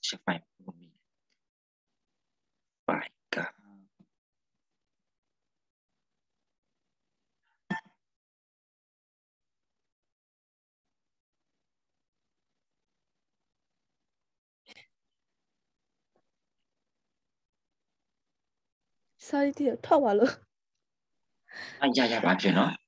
เชื่อไฟมันมีไฟกา sao đi thì thoát vào luôn อย่าบาดเจ็บเนาะ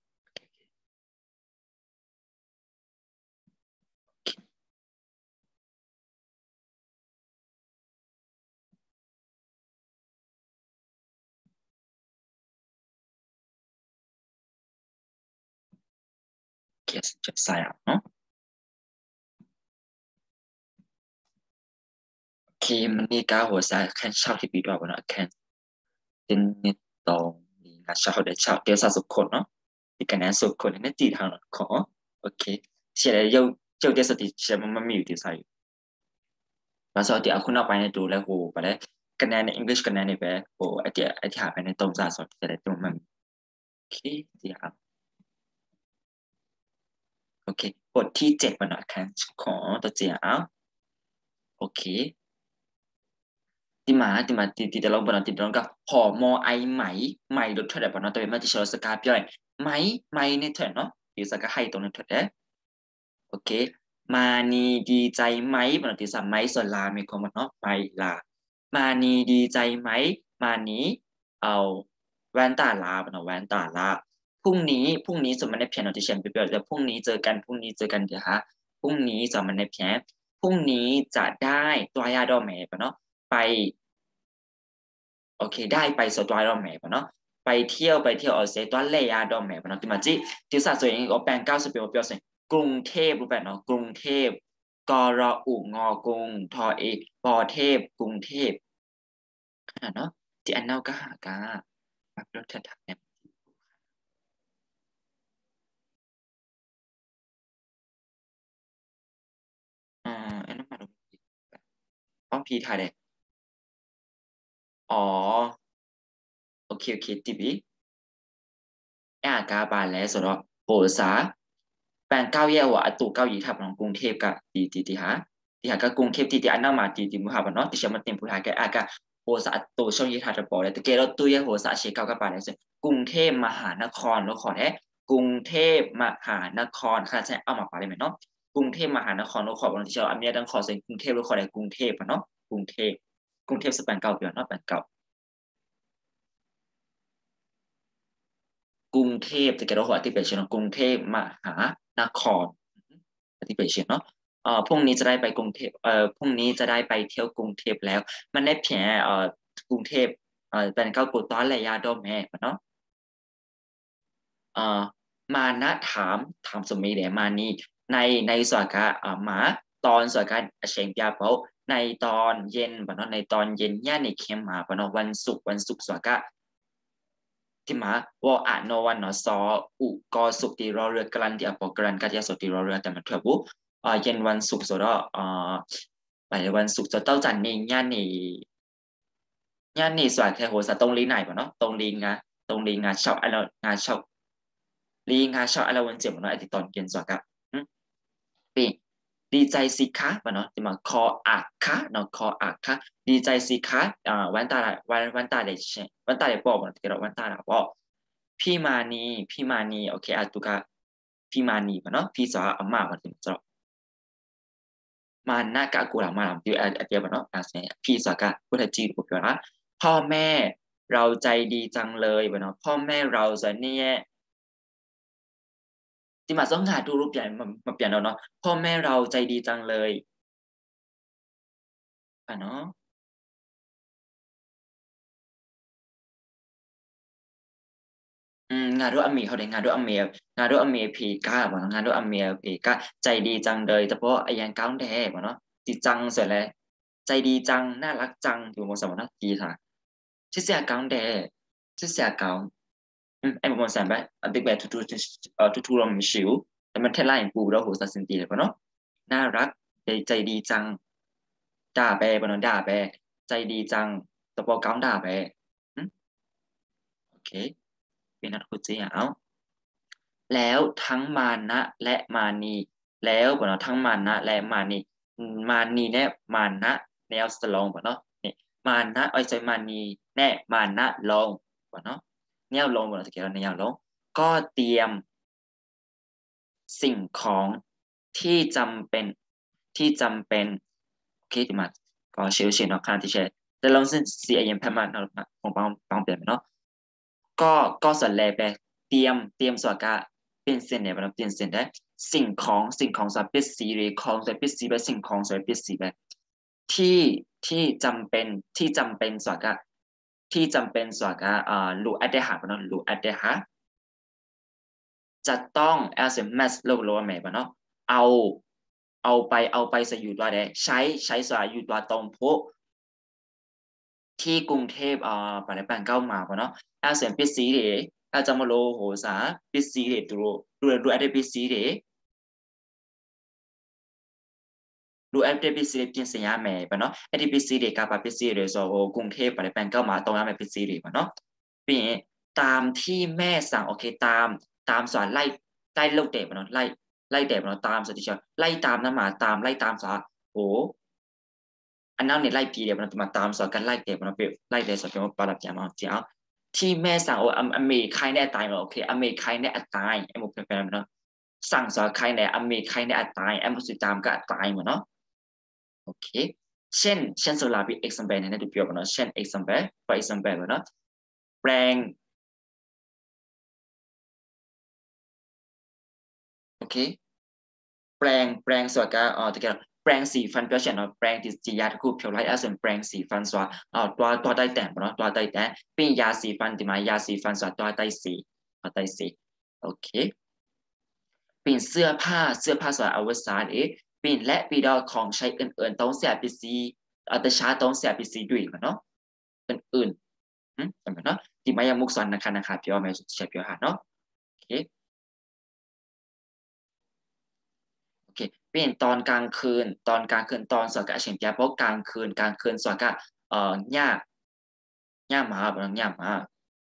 เกียร์จะใส่เนาะโอเคมันนี่ก้าวหัวสายแค่เช่าที่ปีดอกเนาะแค่เป็นนิดตรงนี้นะเช่าเดี๋ยวสะสมคนเนาะที่คะแนนสุดคนนี่ตีทางขอโอเคเชื่อเลยเดี๋ยวสติเชื่อมันมีอยู่ที่ใส่แล้วสติเอาคุณเอาไปในดูแล้วโหไปได้คะแนนใน English คะแนนในแบบโหไอที่หาไปในตรงสะสมจะได้ตรงมันโอเคดีครับโอเคบทที่7วันนะคันขอตัวเจียเอาโอเคติเราบนติดเราก็หอมอไอไหมรถเถิดบนตัวเป็นมาติชลสกาย่อยไหมในเถิดเนาะที่สกาให้ตรงนั้นเถิดเด้โอเคมานีดีใจไหมบนติสัมไหมส่วนลามีความเนาะไปลามานีดีใจไหมมานีเอาแว่นตาลาบนแว่นตาลาพรุ่งนี้สมมติในเพียงเราที่เชียนไปเปจะพรุ่งนี้เจอกันเดี๋ยวฮะพรุ่งนี้สมมติในเพียงพรุ่งนี้จะได้ตัวยาดอแม่ปะเนาะไปโอเคได้ไปสตัวดอแม่ปะเนาะไปเที่ยวออสเตรเลียตัวเลยาดอแม่ปะเนาะที่มาจิที่สัตว์ส่วนเองก็แปลง90เป็นว่าเปรียวเสียกรุงเทพรู้แบบเนาะกรุงเทพกรอุงอกรุงทอเอกปอเทพกรุงเทพขนาดเนาะที่อันเนาก็หากาแบบรถถักเนี่ยอันนั้นมาดูป้องพีถ่ายเลยอ๋อโอเคทีวีกาบานแล้วสุดโหษาแปลงเก้าแย่ว่าตู่เก้ายีทับของกรุงเทพกับตีหาก็กรุงเทพที่อันนั้นมาตีมุหาบเนาะที่เชื่อมันเต็มผู้หาแกก็โหษาตู่ช่องยีทับจะบอกเลยแต่เกเราตู้แย่โหษาเชเก้ากับบานแล้วสิกรุงเทพมหานครแล้วขอแท้กรุงเทพมหานครค่ะใช่เอามาปาเลยไหมเนาะกรุงเทพมหานครแล้วขอบางที่เชื่ออันนี้ต้องขอเซ็นกรุงเทพแล้วขอได้กรุงเทพเนาะกรุงเทพสแปนเก้าเปลี่ยนเนาะแปนเก้า กรุงเทพจะเกิดว่าหัวที่เป็นเชียงกรุงเทพมหานครที่เป็นเชียงเนาะพรุ่งนี้จะได้ไปกรุงเทพพรุ่งนี้จะได้ไปเที่ยวกรุงเทพแล้วมันได้เพียงกรุงเทพเป็นเก้ากูต้อนระยะโดมแม่เนาะเอ่อมานะถามสมัยเดี๋ยวมานี่ในในส่วนการหมาตอนส่วนการเชียงยาเปาในตอนเย็นปะเนาะในตอนเย็นย่าในเข้มหมาปะเนาะวันศุกร์ส่วนการ ที่มาวออ่านโนวันเนาะซออุกอสุกตีรอเรือกรันที่อปอกรันกัตยาสตีรอเรือแต่มันเถอะบุเย็นวันศุกร์สุดไปวันศุกร์จะเต้าจันนี่ย่านนี่สวัสดิ์แค่โหสะตรงลีไหนป่ะเนาะตรงลีงาชอบอะไรงาชอบลีงาชอบอะไรวันเจ็บเนาะไอติตอนเย็นสวัสดิ์ปีดีใจสิคะป่ะเนาะที่มาคออักคะเนาะคออักคะดีใจสิคะวันตาเลยบอกเนาะที่เราวันตาเราบอก พี่มานีโอเคอาตุกะพี่มานีป่ะเนาะพี่สาวอาม่ามาถึงจะมาหน้ากะกูหลังมาหลังเดียวเดียวป่ะเนาะอาเซียพี่สาวกะพุทธจีนปุ๊บนะพ่อแม่เราใจดีจังเลยป่ะเนาะพ่อแม่เราจะเนี่ยที่มาต้องหาดูรูปใหญ่มาเปลี่ยนเราเนาะพ่อแม่เราใจดีจังเลยป่ะเนาะงานด้วยอเมริกเขาได้งานด้วยอเมริกพีก้าป่ะเนาะงานด้วยอเมริกพีก้าใจดีจังเลยแต่เพราะไอ้ยังก้าวแดงป่ะเนาะจิจังเสร็จแล้วใจดีจังน่ารักจังอยู่มสมนักกีฬา Chiếc xe cão đè chiếc xe cão em còn sản bạn anh biết bé thu lầm một xíuแต่มันแค่ไล่ปูแล้วโหสัตว์สินตีเลยปะเนาะน่ารักใจดีจังด่าแบปะเนาะด่าแบใจดีจังตะปอก้าวด่าแบโอเคเป็นนัดคุยเจียวแล้วทั้งมานะและมานีแล้วปะเนาะทั้งมานะและมานีมานีเนี่ยมานะแนวสลองบ่เนาะนี่มานะอ้อยใจมานีแน่มานะลงบ่เนาะแนวลงบ่เนาะตะเกียบแนวลงก็เตรียมสิ่งของที่จำเป็นโอเคดีมากก็เชื่อเนาะค่ะที่เชื่อแต่ลองซึ่งสีเอ็มแพมันเนาะของบางเปลี่ยนเนาะก็ก็ส่วนแรกไปเตรียมส่วนกะเป็นเส้นเนี่ยมันเปลี่ยนเส้นได้สิ่งของส่วนเป็นสีหรือของส่วนเป็นสีแบบสิ่งของส่วนเป็นสีแบบที่ที่จำเป็นส่วนกะที่จำเป็นส่วนกะรู้อัตหาเนาะรู้อัตหาจะต้อง SMS โลกโลแม่ปะเนาะเอาเอาไปใส่อยู่ตัวใดใช้สายอยู่ตัวตรงโพที่กรุงเทพปะไรแปงเก้ามาปะเนาะเสียงปิดสีเดจะมาโลโหสาปิดสีเดดูอะไรปิดสีเดดูอะไรปิดสีเดจินสัญญาแม่ปะเนาะอะไรปิดสีเดกับปิดสีเดโซโอกรุงเทพปะไรแปงเก้ามาตรงนั้นไม่ปิดสีเดปะเนาะปีตามที่แม่สั่งโอเคตามสอนไล่ลูกเตะปะเนาะไล่เตะปะเนาะตามสติชนไล่ตามน้ำหมาไล่ตามสาโอ้อันนั้นเนี่ยไล่ปีเดียวมันมาตามสอนกันไล่เตะมันเป็นไล่เตะสอนเป็นว่าปรับยามาเจ้าที่แม่สั่งโอ้อเมริกาเนี่ยตายมาโอเคอเมริกาเนี่ยตายไอ้หมดเป็นเนาะสั่งสอนใครเนี่ยอเมริกาเนี่ยตายไอ้หมดสุดตามก็ตายหมดเนาะโอเคเช่นโซลาร์ปี example เนี่ยดูเปรียบเนาะเช่น example for example เนาะแปลงโอเคแปลงส่วนกตะเกียบแปลงสีฟันเปียวเช่นเนาะแปลงที่จียาตะคูเพียวไลท์ส่วนแปลงสีฟันส่วนตัวใต้แต่งเนาะตัวใต้แต่งเป็นยาสีฟันที่มายาสีฟันส่วนตัวใต้สีโอเคเป็นเสื้อผ้าส่วนอวสานเป็นและปีดอของใช้อื่นๆต้องเสียปีซีแต่ช้าต้องเสียปีซีด้วยเนาะอื่นๆจำเป็นเนาะที่มายามุกสอนนะคะเพียวไม่ใช่เพียวหาเนาะโอเค โอเคเปลี่ยนตอนกลางคืนตอนสวดกับเฉียงเปียเพราะกลางคืนสวดกับหญ้าหมาบางหญ้าหมา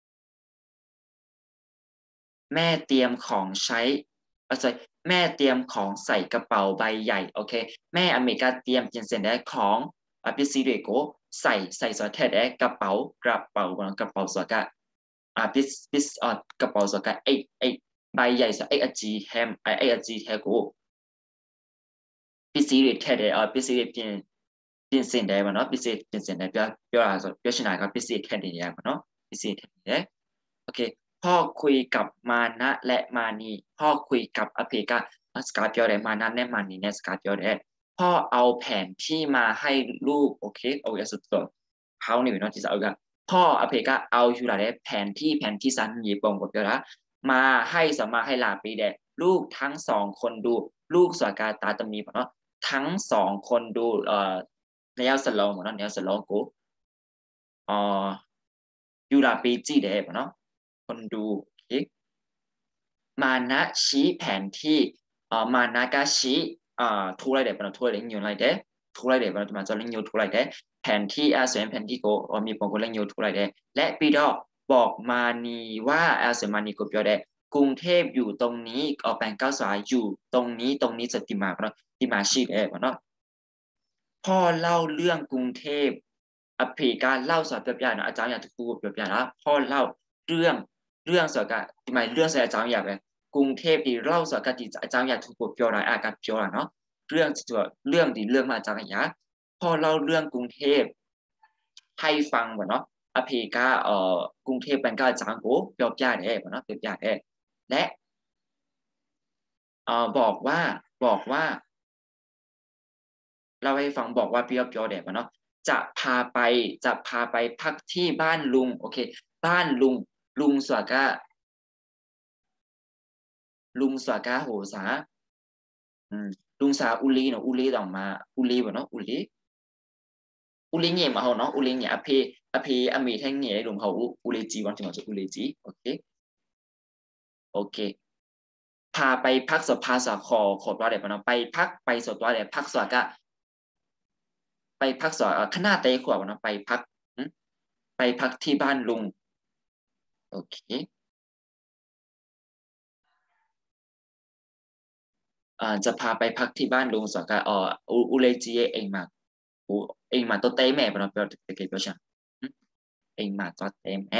แม่เตรียมของใช้ใส่แม่เตรียมของใส่กระเป๋าใบใหญ่โอเคแม่อเมริกาเตรียมเปลี่ยนเส้นได้ของพิซซีเดโกใส่สวดแท้ได้กระเป๋าสวดกับพิซกระเป๋าสวดกับไอ้ใบใหญ่สวดไอ้อจีแฮมไอ้อจีแทโก PC တွေထည့်တယ်PC တွေပြင်ဆင်တယ်ပေါ့နော် PC ပြင်ဆင်တယ်ပြောချင်တာက PC ထည့်နေရပေါ့နော် PC ထည့်နေတယ်โอเคพ่อคุยกับมานะและมานีพ่อคุยกับอภิกาสกาเปียวได้มานะและมานีเนี่ยสกาเปียวได้พ่อเอาแผนที่มาให้ลูกโอเคเอาอย่างสุดตัวเขานี่เป็นน้องที่สาวกันพ่ออภิกาเอาอยู่ละได้แผนที่สันยีปงกับเปียวละมาให้สมาให้ลาปีเดลูกทั้งสองคนดูลูกสวากาตาตมีเนาะทั้งสองคนดูแนวสโลงเนาะแนวสโลงกูเอ่อยูราปีจีเดเนาะคนดูโอเคมานะชี้แผนที่มานะก็ชี้ทุไรเดปนะทุไรเดยูไรเดทุไรเดปนะมาจะเล่นยูทุไรเดแผนที่เสียงแผนที่ก็มีปงก็เล่นยูทุไรเดและปีดอบอกมานีว่าเสียงมานีก็เปียวเดกรุงเทพอยู่ตรงนี้แปลงเก้าสายอยู่ตรงนี้จะติมาเนาะติมาชีเดเนาะพ่อเล่าเรื่องกรุงเทพอภิการเล่าสอนเปียๆนะอาจารย์อยากจะพูดเปียๆนะพ่อเล่าเรื่องสอนกันทำไมเรื่องสอนอาจารย์อยากเลยกรุงเทพดีเล่าสอนกันที่อาจารย์อยากถูกพูดเปียๆนะอาการเปียๆเนาะเรื่องตัวเรื่องดีเรื่องมาอาจารย์อยากพ่อเล่าเรื่องกรุงเทพให้ฟังบ่เนาะอภิกากรุงเทพเป็นการจางโก้เปียๆเด้บ่เนาะเปียๆเด้และบอกว่าเล่าให้ฟังบอกว่าพี่ยอแดกเนาะจะพาไปพักที่บ้านลุงโอเคบ้านลุงสวากาโหสาอืมลุงสาอุลีเนาะอุลีต่อมาอุลีบ่เนาะอุลีเงี่ยมาเฮาเนาะอุลีเงี่ยอเพอเมแท่งเงี่ยลุงเขาอุลีจีวันจังหวัดอุลีจีโอเคพาไปพักสภาสาขอตัวเด็กเนาะไปพักไปสตัวเด็กพักสวากาไปพักสวคณะเตะขวบเนาะไปพักที่บ้านลุงโอเคจะพาไปพักที่บ้านลุงสกอุเลจีเองมาโอ้เองมาตัวเต้แม่ปะเนาะเปล่าตะเกียบเปล่าใช่เองมาตัวเต้แม่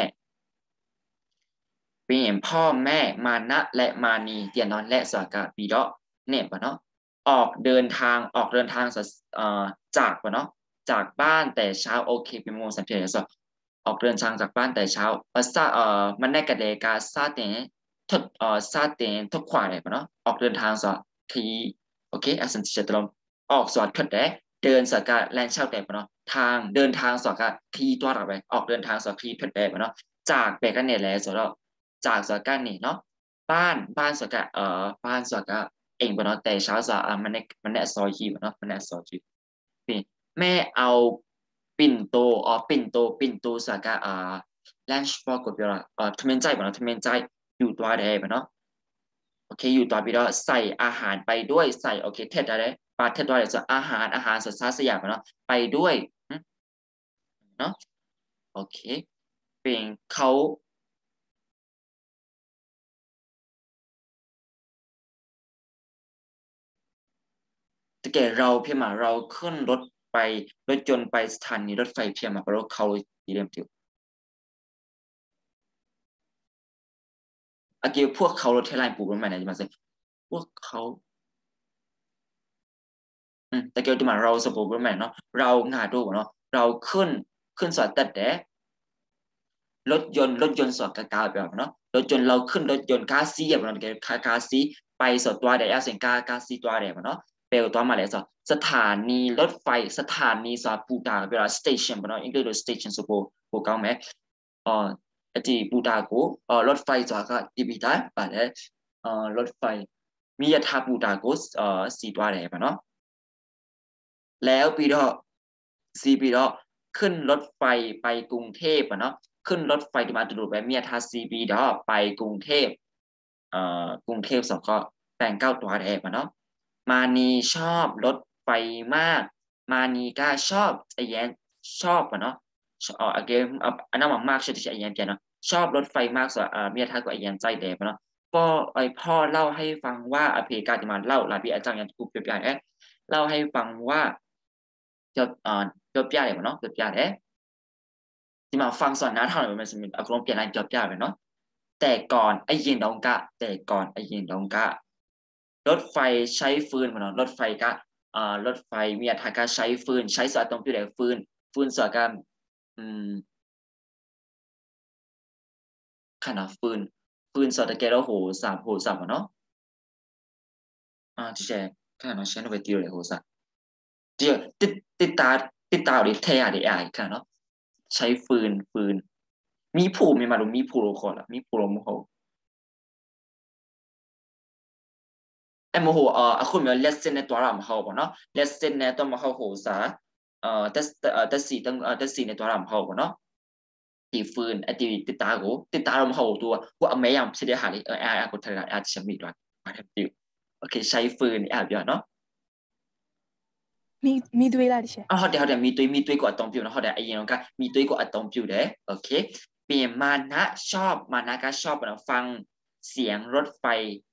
เป็นพ่อแม่มานะและมานีเตียนนอนและสากาปีดอเนี่ยปะเนาะออกเดินทางจากปะเนาะจากบ้านแต่เช้าโอเคเป็นโมงสัมเพลสออกเดินทางจากบ้านแต่เช้ามันได้กระเดกาซาเตนซาเตนทุกขวาเลยปะเนาะออกเดินทางสอทีโอเคอาสันติเจตลมออกสอดขัดแดเดินสากาแลนเช่าแต่ปะเนาะทางเดินทางสอกาทีตัวเราไปออกเดินทางสอทีขัดแดปะเนาะจากเบกันเนี่ยแหละสอดจากสกัดนี่เนาะบ้านสกัดบ้านสกัดเองปะเนาะแต่เช้าสะมันเนี่ยซอยจีบเนาะมันเนี่ยซอยจีนี่แม่เอาปิ่นโตสกัดlunch for กดเวลาทำเมนใจปะเนาะทำเมนใจอยู่ตัวใดปะเนาะโอเคอยู่ตัวไปแล้วใส่อาหารไปด้วยใส่โอเคเท็ดอะไรปลาเท็ดด้วยส่วนอาหารสดซาสยามปะเนาะไปด้วยเนาะโอเคเป็นเขาแต่แกเราเพียงมาเราขึ้นรถไปรถยนต์ไปสถานีรถไฟเพียงมาเพราะเขาดีเรียมติวอากิพวกเขารถเทลไลน์ปูประมาณไหนจะมาสิพวกเขาแต่เกี่ยวกับเราสปูประมาณเนาะเรางาดูเนาะเราขึ้นสอดตัดแดรถยนต์สอดกากาแบบเนาะรถยนต์เราขึ้นรถยนต์กาซีแบบเนาะกาซีไปสอดตัวแดอาเซนกาซีตัวแดเนาะเปลตัวมาเลยสถานีรถไฟสถานีสอดปูตาเวลาสเตชันเนาะอังกฤษสเตชันสปูเก้าไหมที่ปูตาโกรถไฟสอดก็ดีบิดาไปเลยรถไฟมียาทาปูตาโกสีตัวแดเนาะแล้วปีดอปีดอขึ้นรถไฟไปกรุงเทพเนาะขึ้นรถไฟที่มาตุลุไปเมียทาซีปีดอไปกรุงเทพกรุงเทพสองก็แต่งเก้าตัวแอบเนาะมานีชอบรถไฟมากมานีก็ชอบไอแยนชอบเนาะอเกมอันนั้นมากชอบที่ไอแยนแกเนาะชอบรถไฟมากส่วนเมียทาก็ไอแยนใจแดงเนาะพ่อเล่าให้ฟังว่าอเพกาติมาเล่าลาพี่อาจารย์ยันทุกเปียเอ๊ะเล่าให้ฟังว่าเปียเลยเนาะเปียเลยที่มาฟังสอนน้าเท่าไหร่มันจะมีอารมณ์เปลี่ยนอะไรเปียเลยเนาะแต่ก่อนไอ้ยินดองกะแต่ก่อนไอ้ยินดองกะรถไฟใช้ฟืนมาเนาะรถไฟกะรถไฟมีอัตราการใช้ฟืนใช้สารตรงที่ไหนฟืนสารการอืมขนาดฟืนสารตะเกียบแล้วโหสามเนาะที่แชร์ขนาดใช้ในเวทีเลยโหสามเดี๋ยวติดตาดิเทียดิไอขนาดเนาะใช้ฟืนมีมาดูมีผูโรคอละมีผูโรโมโหไอโมโหคุณมีเลสเซนในตัวเราเขาปะเนาะเลสเซนในตัวมาเขาโหสาแต่สี่ในตัวเราเขาปะเนาะตีฟืนไอติดตาเราเขาตัวว่าไม่ยอมเสียหายกูทำงานอาจจะมีด้วยมาทำติวโอเคใช้ฟืนเยอะเนาะมีด้วยล่ะดิฉันเขาเดี๋ยวมีตัวกว่าตรงผิวนะเขาเดี๋ยวไอ้ยังก็มีตัวกว่าตรงผิวเด้โอเคเปลี่ยนมานะก็ชอบนะฟังเสียงรถไฟ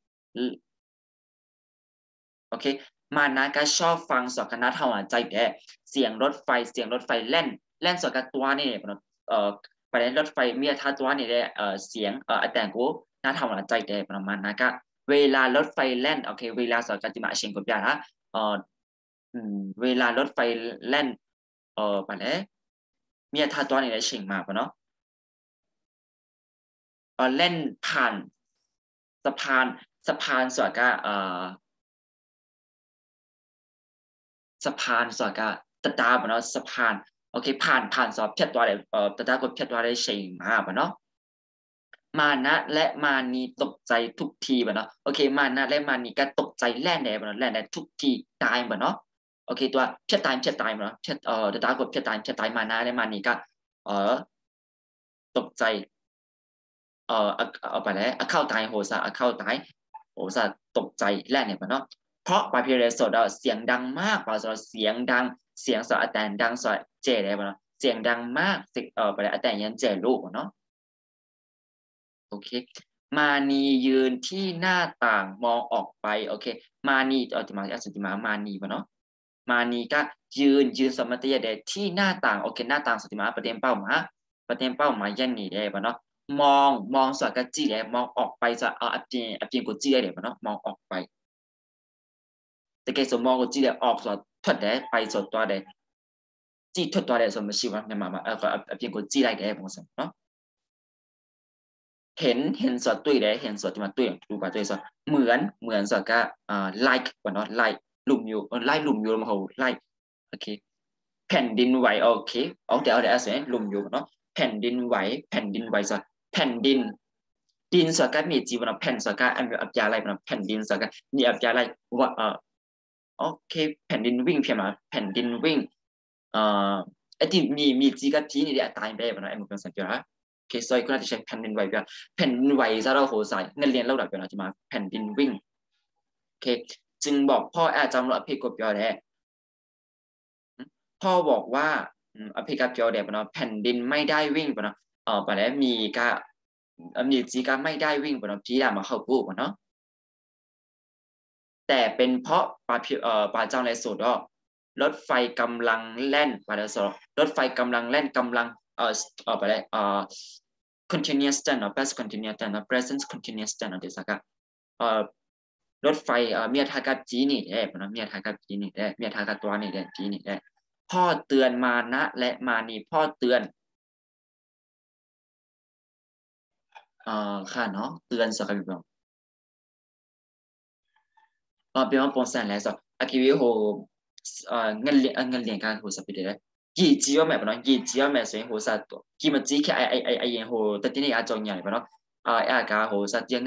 โอเคมานะก็ชอบฟังสกนาทวารใจแด่เสียงรถไฟแล่นสกัดตัวนี่ไปในรถไฟเมียท่าตัวนี่แหละเสียงแต่งกูน่าทำใจแด่ประมาณนั้นก็เวลารถไฟแล่นโอเคเวลาสกัดจิมาเชงกับยาละเอ่อเวลารถไฟแล่นไปแล้วเมียท่าตัวนี่แหละเชงมาปะเนาะเล่นผ่านสะพานสกัดสะพานสกาตะตาบเนาะสะพานโอเคผ่านสอบเพียตัวเลยตะตากดเพียตัวได้เชงมาบเนาะมานะและมานีตกใจทุกทีบเนาะโอเคมานะและมานีก็ตกใจแล่นแน่บเนาะแล่นแน่ทุกทีตายบเนาะโอเคตัวเพียตายบเนาะตะตากดเพียตายมานะและมานีก็เออตกใจเอาไปแล้วเข้าตายโหซาเข้าตายโหซาตกใจแล่นเนี่ยบเนาะ เพราะปาพิเรสดเสียงดังมากปาสดเสียงดังเสียงสอแตนดังสอเจได้ปะเนาะเสียงดังมากสิไปแล้วแต่ยันเจลูกเนาะโอเคมานียืนที่หน้าต่างมองออกไปโอเคมานีติมามานีปะเนาะมานีก็ยืนสมัติยาเดที่หน้าต่างโอเคหน้าต่างสติมาประเด็นเป้าหมายยันนี่ได้ปะเนาะมองสอดกะจี้เลยมองออกไปจะเอาอับเปียนกูจี้ได้ปะเนาะมองออกไปแต่แกสมมองกูจี้เลยออกสอดถัดได้ไปสอดตัวได้จี้ถัดตัวได้สมมติว่าเนี่ยมาก็อับเปียนกูจี้ได้ได้ผมสั่งเนาะเห็นสอดตุ้ยได้เห็นสอดมาตุ้ยดูป่ะตุ้ยสอดเหมือนสอดก็like ปะเนาะ like หลุมอยู่like หลุมอยู่มาเขา like โอเคแผ่นดินไหวโอเคเอาเดี๋ยวเสียหลุมอยู่เนาะแผ่นดินไหวสอดแผ่นดินสอดก็มีจีวันแผ่นสอดก็อับยาอะไรมันแผ่นดินสอดก็มีอับยาอะไรว่าโอเคแผ่นดินวิ่งเพียงมาแผ่นดินวิ่งไอ้ที่มีจีกับจีนี่เดี๋ยวตายไปมันไอ้หมดเป็นสัญญาโอเคซอยก็น่าจะใช้แผ่นดินไหวเปล่าแผ่นดินไหวซะเราโหใส่เงินเรียนเราดับเปล่าจะมาแผ่นดินวิ่งโอเคจึงบอกพ่ออาจารย์เราอภิกบยอแดพ่อบอกว่าอภิกับยอแดปนะแผ่นดินไม่ได้วิ่งปนะไปแล้วมีจีก็ไม่ได้วิ่งปนะจีดามาเข้าปุ๊บเนาะแต่เป็นเพราะปาเจ้าในสุดรถไฟกำลังแล่นปาเดสรถไฟกำลังแล่นกำลังไปเลยcontinuous tense เนาะ past continuous tense เนาะ present continuous tense เนาะเดี๋ยวสักรถไฟเมียทากับจีนี่แหละเมียทากับจีนี่แหละเมียทากับตัวนี่แหละจีนี่แหละพ่อเตือนมานะและมานีพ่อเตือนค่ะเนาะเตือนสักแบบเป็นว่าปนแสนแล้วสักอากิวิโฮเงินเรียนการโหสับไปเลยยี่จีว่าแม่ปะเนาะยี่จีว่าแม่ส่วนโหสัตว์กี่มันจีแค่ไอยังโหแต่ที่นี่อาจจะใหญ่ปะเนาะไอ้กาโหสัตว์ยังไง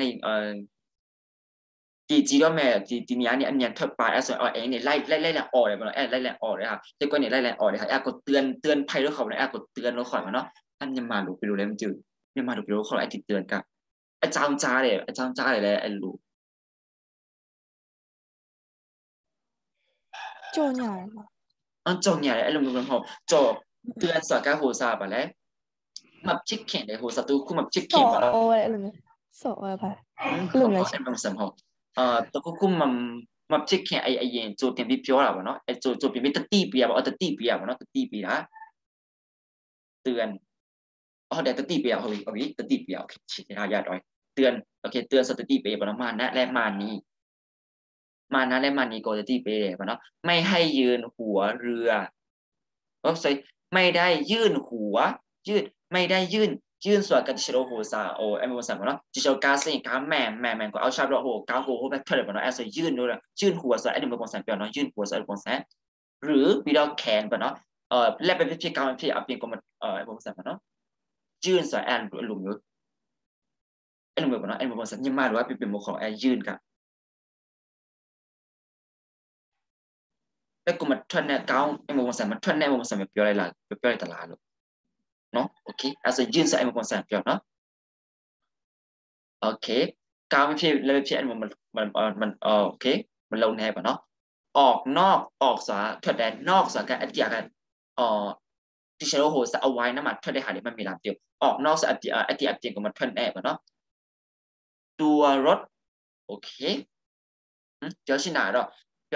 จีว่าแม่จีนี้อันนี้ทับปลายส่วนไอ้เนี่ยไล่แหละออกเลยปะเนาะไล่แหละออกเลยค่ะแต่ก็เนี่ยไล่แหละออกเลยค่ะไอ้ก็เตือนภัยด้วยเขาเนี่ยไอ้ก็เตือนแล้วขอยมาเนาะอันยังมาดูไปดูเลยมันจืดยังมาดูไปดูเขาไอ้ติดเตือนกันไอ้จ้าเลยไอ้ลูก就那样嘛。 จงใหญ่ไอ้ลุงลุงเขาจบเตือนสกัดโหซาไปแล้วมาชิคเข็นเลยโหซาตูคุมาชิคเข็นมาแล้ว少哎，你少哎吧， เขา你们ไอ้บางสัมเขาตัวคุมาชิคเข็นไอ้ยังโจเต็มที่เปียวแล้วเนาะไอ้โจเป็นไม่ตัดตีเปียบตัดตีเปียบเนาะตัดตีเปียเตือนเดี๋ยวตัดตีเปียเอาวิตัดตีเปียโอเคชิดายาดอยเตือนโอเคเตือนสตัดตีเปียบเนาะมานะและมานี้โกตัดตีเปียบเนาะไม่ให้ยืนหัวเรือก็ใส่ไม่ได้ยื่นหัวยืดไม่ได้ยื่นส่วนกันชิโรโฮซาโอเอ็มโมซันเนาะจิโชกาสิกาแม่ก็เอาชาบโรโฮกาโกโฮแบบเท่าไหร่เนาะแอสยื่นด้วยยื่นหัวส่วนไอ้หนึ่งเป็นคนสันเปียวเนาะยื่นหัวส่วนเป็นคนแสนหรือวิดาแขนเนาะและเป็นพิธีกรรมที่อับเปลี่ยนก็มันเอ็มโมซันเนาะยื่นส่วนแอนหลุมอยู่ไอ้หนึ่งเป็นเนาะไอ้หนึ่งเป็นคนสันยิ่งมากหรือว่าเป็นโมของแอนยื่นกันแล้วก็มาทวนเนี่ยเก้าไอ้หนึ่งเป็นคนสันมันทวนเนี่ยไอ้หนึ่งเป็นคนสันเปียวอะไรล่ะเปียวอะไรตลาดเนาะโอเคalso ยื่นใส่ไอ้หนึ่งเป็นคนสันเปียวเนาะโอเคกาวไม่ใช่แล้วไม่ใช่อันมันโอเคมันลงแนบเนาะออกนอกออกสาถอดแดนนอกสาการอัติยากันเอ่อที่ใช้โลโหสเอาไว้น้ำมันถอดได้หาเดี๋ยวมันมีลำเดียวออกนอกสาอัติยากับมันถอดแนบเนาะตัวรถโอเคเดี๋ยวชินาเรา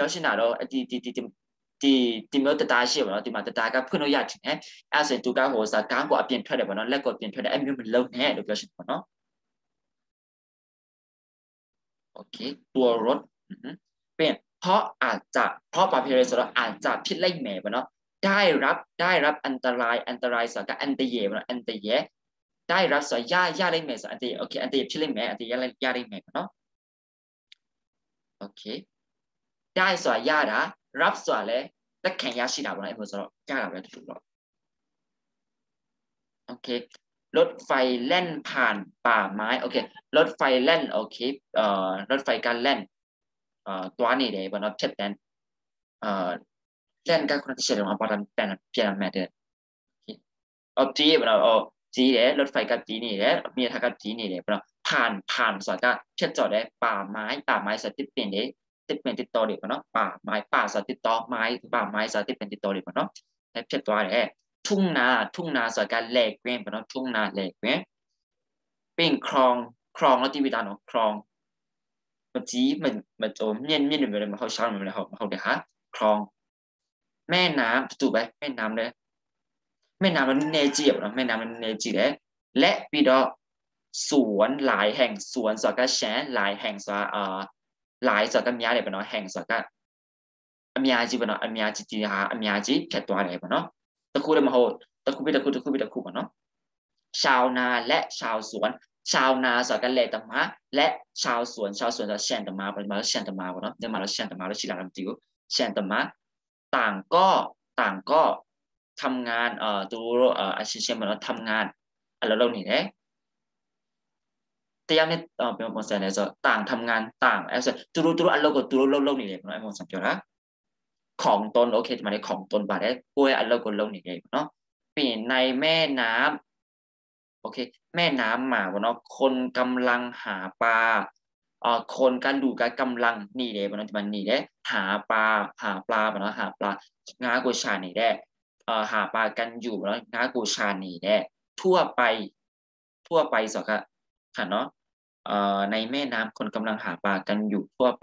ที่เมื่อตาเชื่อเนาะที่มาตากับเพื่อนเราอยากถึงแฮะอาศัยตัวการโหสการก็อัปเปลี่ยนถอดได้เนาะแล้วก็เปลี่ยนถอดได้ไอ้มันลงแน่เดี๋ยวชินาเนาะโอเคตัวรถเป็นเพราะปาเพเรสเราอาจจะพิษไล่แหม่เนาะได้รับอันตรายสักอันตรายเนาะอันตรายได้รับสายย่าไล่แหม่สักอันตรายโอเคอันตรายพิษไล่แหม่อันตรายย่าไล่แหม่เนาะโอเคได้สายย่าด่ารับสายเลยและแข่งยาชีดาบนะไอ้พวกเราย่าเราเลยถูกหรอโอเครถไฟแล่นผ่านป่าไม้โอเครถไฟแล่นโอเครถไฟการแล่นตัวนี้เดี๋ยวเราเช็ดแดนแล่นก็คนที่เชื่อมาปอนแดนเพียงแม่เดินจีเราจีเดี๋ยวรถไฟกับจีนี่เดี๋ยวมีทางกับจีนี่เดี๋ยวเราผ่านสอดก็เช็ดจอดได้ป่าไม้สติดเป็นเดี๋ยวติดเป็นติดต่อเดี๋ยวเนาะป่าสติดต่อไม้ป่าไม้สติดเป็นติดต่อเดี๋ยวเนาะให้เช็ดตัวเดี๋ยวทุ่งนาสอดการแหลกเว้นเนาะทุ่งนาแหลกเว้นเป็นคลองแล้วที่วิดาเนาะคลองมันจีมันโจมเมียนเหมือนเขาชอบเหมือนเขาเดี๋ยวฮะคลองแม่น้ำถูกไหมแม่น้ำเลยแม่น้ำมันเนจีบเนาะแม่น้ำมันเนจีเลยและปีดอสวนหลายแห่งสวนสกัดแฉหลายแห่งสหลายสกัดมีอะไรบ้างเนาะแห่งสกัดอเมียจีบ้างเนาะอเมียจีหาอเมียจีแค่ตัวอะไรบ้างเนาะตะคูได้มาโหตะคูไปตะคูตะคูไปตะคูบ้างเนาะชาวนาและชาวสวนชาวนาสกัดเลตมาและชาวสวนจะเชนตมาเป็นมาเชนตมาบ้างเนาะเดี๋ยวมาแล้วเชนตมาแล้วชิลาลัมติวเชนตมาต่างก็ทำงานตัวอาชีพเช่นมันทำงานอะไรเรานี่แหละแต่ยังเนี่ยเป็นภาษาเนี่ยจะต่างทำงานต่างตัวอะไรก็ตัวเรานี่แหละเนาะไอ้ภาษาเกี่ยวกับของตนโอเคมาในของตนบาดได้ป่วยอะไรก็เรานี่แหละเนาะปีในแม่น้ำโอเคแม่น้ำมาเนาะคนกำลังหาปลาคนกันดูกันกำลังนี่เลยมันนี่เลยหาปลาเนาะหาปลางากุชานี่แหละหาปลากันอยู่แล้วงากูชานีแน่ทั่วไปสักค่ะเนาะในแม่น้ำคนกำลังหาปลากันอยู่ทั่วไป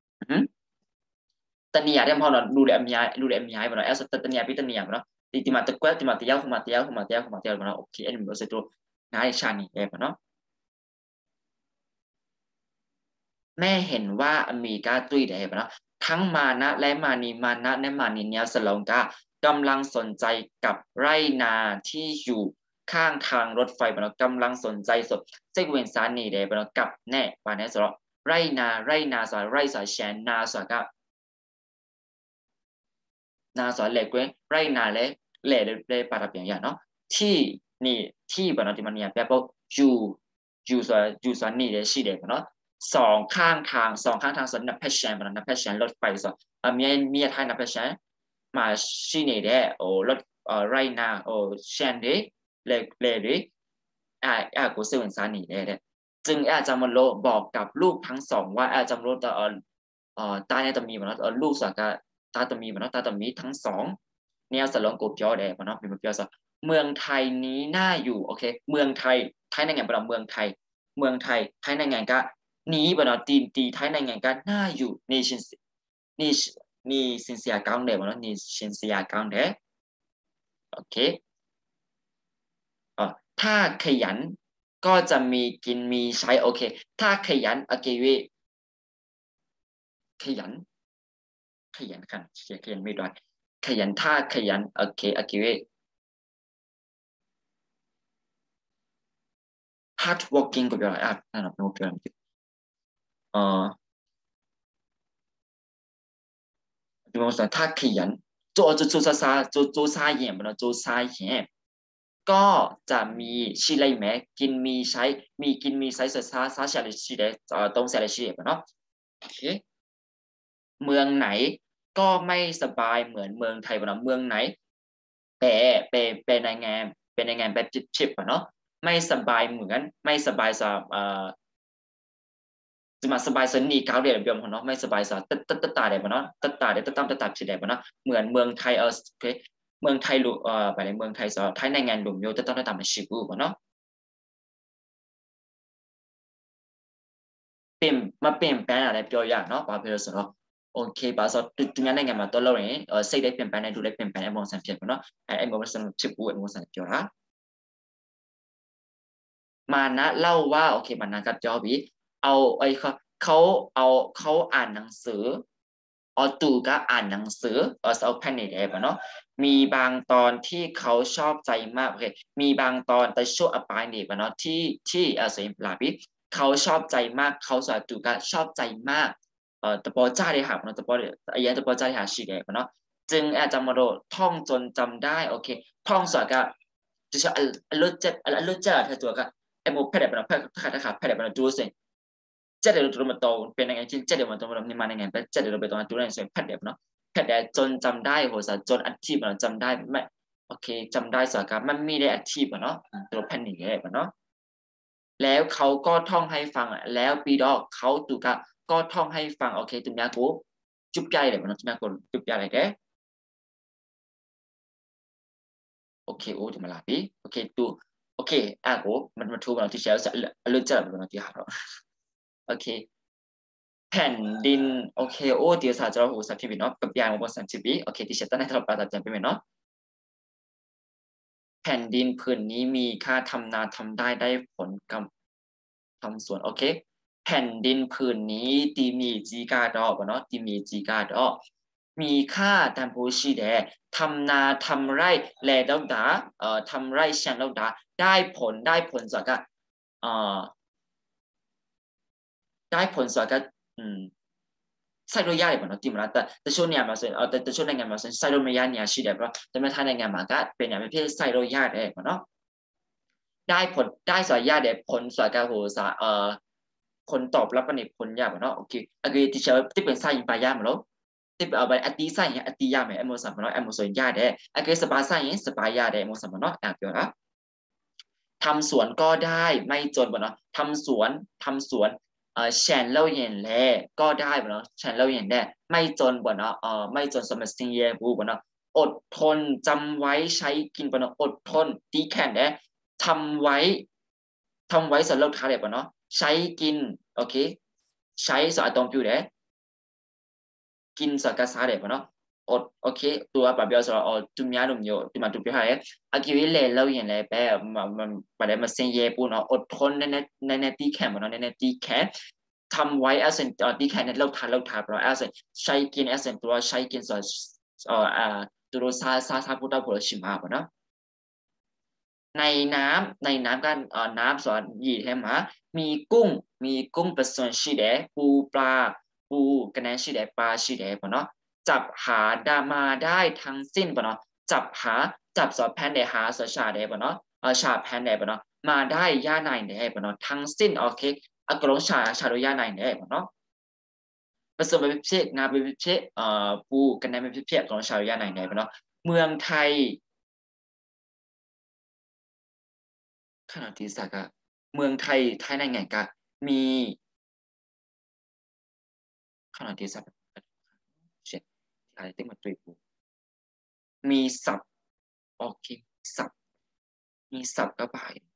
ตะเนียได้พอเนาะดูแลเอ็มยายเนาะเอลสตะเนียพิตะเนียเนาะติมาตะกัวติมาตะยาวคุมาตะยาวเนาะโอเคอันนี้มันจะตัวงายชานีได้เนาะแม่เห็นว่าอเมริกาตุ้ยได้เนาะทั้งมานะและมานีเนี่ยสลองกากำลังสนใจกับไรนาที่อยู่ข้างทางรถไฟเนาะกำลังสนใจสดเซกเวนซานีได้เนาะกับแน่ปานนี้สำหรับไรนาสายไรสายแชนนาสายกับนาสายเล็กเว้ยไรนาเล่ได้ปาราเปียงอย่างเนาะที่นี่ที่ปานที่มันเนี่ยแบบอยู่สายนี่ได้ชีเด็กเนาะสองข้างทางสนับเพชรมันนับเพชรรถไฟสองมีทายนับเพชรมาชีนี่ได้โอ้รถไรนาโอ้เชนเดเลยกูเซเว่นซานี่ได้จึงจำมันโลบอกกับลูกทั้งสองว่าจำโลตาเนี่ยจะมีมันลูกสากตาจะมีมันตาจะมีทั้งสองเนี่ยสลองกูเปียวได้มันเป็นเปียวสักเมืองไทยนี้น่าอยู่โอเคเมืองไทยในงานเป็นเมืองไทยในงานก็นี้เป็นตีไทยในงานก็น่าอยู่นี่ชินนี่นี่สินเสียกาวเดมันนี่สินเสียกาวเดโอเคถ้าขยันก็จะมีกินมีใช้โอเคถ้าขยันโอเคเวขยันกันขยันไม่ได้ขยันถ้าขยันโอเคเว hard working ก็ပြောတာအဲ့ဒါတော့ပြောတယ်ဒီမှာဆိုถ้าขยัน做沙眼不能做沙眼ก็จะมีชีไรแม้กินมีใช้มีกินมีใช้ซาซาชาลิชีเดตรงเซลิชีเดเนาะโอเคเมืองไหนก็ไม่สบายเหมือนเมืองไทยเมืองไหนแปรเป็นในงานแบบชิปเนาะไม่สบายเหมือนไม่สบายสำหรับจะมาสบายสนีก้าวเดียวเบียมเนาะไม่สบายสะตัดตาเดียวเนาะตัดตาเดียวตัดตามตัดผิดเดียวเนาะเหมือนเมืองไทยโอเคเมืองไทยไปในเมืองไทยสะไทยในงานหลุมโยตัดตามตัดตามชิบูเนาะเป็นมาเปลี่ยนแปลงอะไรပြောရเนาะဘာဖြစ်လို့ဆိုတော့โอเคပါဆိုသူများနိုင်ငံမှာတော့လို့ရင်စိတ်လေးပြင်ပန်းနေသူလေးပြင်ပန်းနေပုံစံဖြစ်ပါเนาะအဲ့ပုံစံဖြစ်ဘူးအဲ့ပုံစံပြောတာมานะเล่าว่าโอเคมานะกับจอบีเอาไอ้เขาอ่านหนังสือตู่ก็อ่านหนังสือเอาแผ่นนี้ได้ปะเนาะมีบางตอนที่เขาชอบใจมากโอเคมีบางตอนแต่ช่วงอปายนี่ปะเนาะที่สวยลาบิเขาชอบใจมากเขาสอนตู่ก็ชอบใจมากตะปอจ้าได้หาปะเนาะตะปอไอ้ยันตะปอจ้าได้หาชีได้ปะเนาะจึงอาจจะมาโดท่องจนจำได้โอเคท่องสอนก็จะใช้อัลลุเจอเธอตัวก็ em một phe đẹp nó phe đẹp nó chú sinh chết được tụi mình tàu bên này chính chết được mà tụi mình nhưng mà này bên chết được bên tụi mình chú này sẽ phe đẹpจนจำได้โหสจนอาชีพเราจำได้ไม่โอเคจำได้สกัดมันมีได้อาชีพเนาะตัวแผ่นนี้เลยเนาะแล้วเขาก็ท่องให้ฟังแล้วปีดอกเขาตุกะก็ท่องให้ฟังโอเคตุนยากูจุบใจเลยมันตุนยากูจุบใจเลยแกโอเคโอ้จะมาลาปีโอเคตูโอเคกูมันถูกมันที่เชลล์จะเลือกเจอมันที่หาเราโอเคผ่นดินโอเคโอ้เดี๋ยวศาสตร์เราหูสับพิมพ์เนาะกับยางบน30 วิโอเคที่เชตันให้เราประจับไปเนาะแผ่นดินผืนนี้มีค่าทำนาทำได้ผลกำทำสวนโอเคแผ่นดินผืนนี้ตีมีจีกาดอกเนาะตีมีจีกาดอกมีค่าตามโพชีแดทำนาทำไร่แลดอกดาทำไร่แชงดอกดาได้ผลจากก็ได้ผลจากก็塞罗亚里边的地嘛，แต่ช่วงนี้มาส่วนแต่ช่วงในงานมาส่วนไซโรเมียเนี่ยชีเดียบแต่ไม่ทันในงานมาก็เป็นอย่างเป็นไซโรยาเองเนาะได้ผลได้สอยยาเด็ผลสอยกาโหสาผลตอบรับประเด็นผลยาเนาะโอเคอันนี้ที่เชื่อที่เป็นไซน์ปลายามาแล้วที่เอาไปอติไซน์อติยาไหมเอโมสัมเนาะเอโมส่วนยาเด็อันนี้สปาไซน์สปายาเด็เอโมสัมเนาะอ่ะเดี๋ยวนะทำสวนก็ได้ไม่จนบ่เนาะทำสวนแชนเล่าเย็นแลก็ได้บ่เนาะแชนเล่าเย็นได้ไม่จนบ่เนาะไม่จนสมัยสิงเย่บูบ่เนาะอดทนจำไว้ใช้กินบ่เนาะอดทนตีแข็งได้ทำไว้สำหรับทาเลยบ่เนาะใช้กินโอเคใช้สอตรงผิวได้กินสกัดสาเลยบ่เนาะโอเคตัวแบบเดียวสำหรับตุมยาตุมโยตุมาตุพิหายอากิวิเลเล่าอย่างไรแปมันประเดี๋ยวมาเซนเยปูเนาะอดทนในตีแข็งเนาะในตีแข็งทำไว้แอสเซนตีแข็งในเล่าทานเนาะแอสเซนใช้กินแอสเซนตัวใช้กินส่วนตัวซาพุทธะพุทธชิมาเนาะในน้ำกันน้ำส่วนยีเทมามีกุ้งเป็นส่วนชีเดปูกันแนนชีเดปลาชีเดปเนาะจับหามาได้ทั้งสิ้นปะเนาะจับสอบแพนเดหาสชาเดปะเนาะชาแพนเดปะเนาะมาได้ย่าในเดปะเนาะทั้งสิ้นโอเคอกลงชาโดย่าในเดปะเนาะผสมไปเชงาไปเชปูกันแนนไปเชกลงชาโดย่าในเดปะเนาะเมืองไทยขนาดที่สักอะเมืองไทยในไงกะมีขนาดที่สักเช็ดอะไรที่มาตุยปูมีศัพท์โอเคศัพท์มีศัพท์กระบาย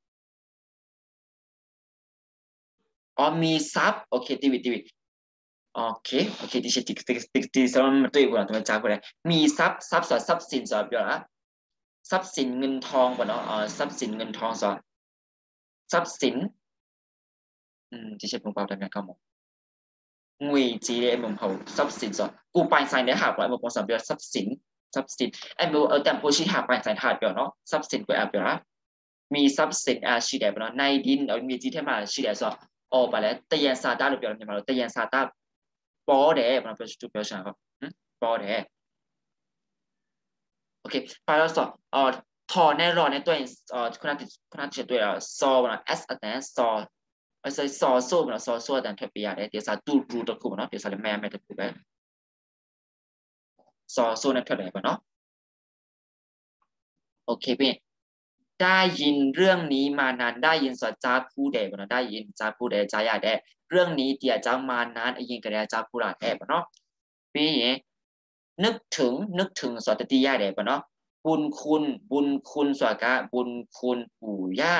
มีซับโอเคทีวีโอเคที่เช็ดที่สำหรับมาตุยปูนะตัวจ้ากูเลยมีทรัพย์สอนทรัพย์สินสอนเปล่าละทรัพย์สินเงินทองป่ะเนาะทรัพย์สินเงินทองสอนทรัพย์สินที่เช็ดปูเปล่าแต่ไม่เข้ามองงวยจีเอ็มเขาทรัพย์สินสอนกูไปใส่ในหาบไว้บอกว่าสอนเปล่าทรัพย์สินไอ้เบลแต่โพชิหาไปใส่ถาดเปล่าเนาะทรัพย์สินกูแอบเปล่ามีทรัพย์สินชีเดบเนาะในดินมีจีเทมาชีเดสอไปแล้วตะยันซาตาหรือเปล่าเนี่ยมาตะยันซาตาปอเดมันเป็นจุดเปล่าใช่ไหมครับปอเดโอเคไปแล้วสอบทอแน่รอในตัวเองคุณนัทเฉยตัวซอมัน S อันนั้นซอซอโซ่มันซอโซ่แต่เทปยาเดี๋ยวซาตูรูตะคุมันเนาะเดี๋ยวซาเลแม่ตะคุแบบซอโซ่ในเทปไหนเนาะโอเคพี่ได้ยินเรื่องนี้มานานได้ยินสอจ้าผู้ใดบ่เนาะได้ยินจ้าผู้ใดจ้าอยากได้เรื่องนี้เตี่ยจ้ามานานยินกันได้จ้าผู้หลานแอบเนาะพี่นึกถึงสอตติยาได้บ่เนาะบุญคุณสวากะบุญคุณปู่ย่า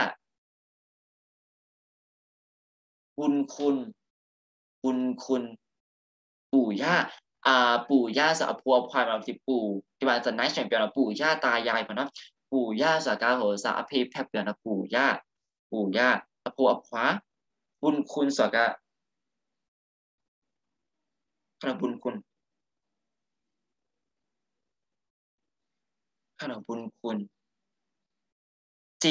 บุญคุณบุญคุณปู่ย่าปู่ย่าสะพัวพายมาที่ปู่ที่ว่าจะนัดแข่งเปียนปู่ย่าตายายบ่เนาะปู่ย่าสากาโหสะอภิแพบเปียนปู่ย่าอภัวขวาบุญคุณสากะขนมบุญคุณขนมบุญคุณจี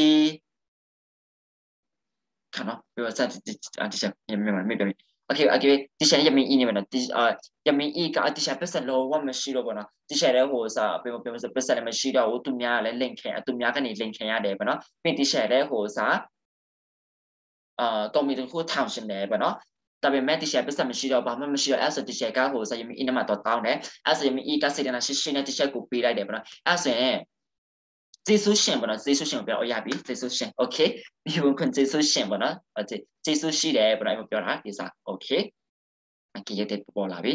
ขนมเปว่าจะที่ฉันยังไม่เป็นโอเคโอเคที่ฉันยังมีอีนี่มันที่ยังมีอีกับที่ฉันเป็นสันโลว่ามันชีโร่บ่เนาะที่ฉันแล้วหัวซะเป็นสันมันชีโร่ตุ้มยาและเล่งแข่ตุ้มยากันนี่เล่งแข่ยาเด้บ่เนาะเป็นที่ฉันแล้วหัวซะก็มีทั้งคู่ทำฉันได้บ่เนาะแต่เป็นแม่ที่แชร์เป็นสัมชีเราบ้างมันชีเราแอสที่แชร์ก็หัวใจยังมีอินมาต่อต้านเนี่ยแอสยังมีอีกสิ่งนั้นชิเนี่ยที่แชร์กูปีได้เดี๋ยวนะแอสเนี่ยเจสุเชนบ่เนาะเจสุเชนเป็นโอ้ยาบีเจสุเชนโอเคมีบางคนเจสุเชนบ่เนาะเจสุชีเดบ่เนาะไม่เป็นไรที่สักโอเคโอเคยังได้บอกลาบี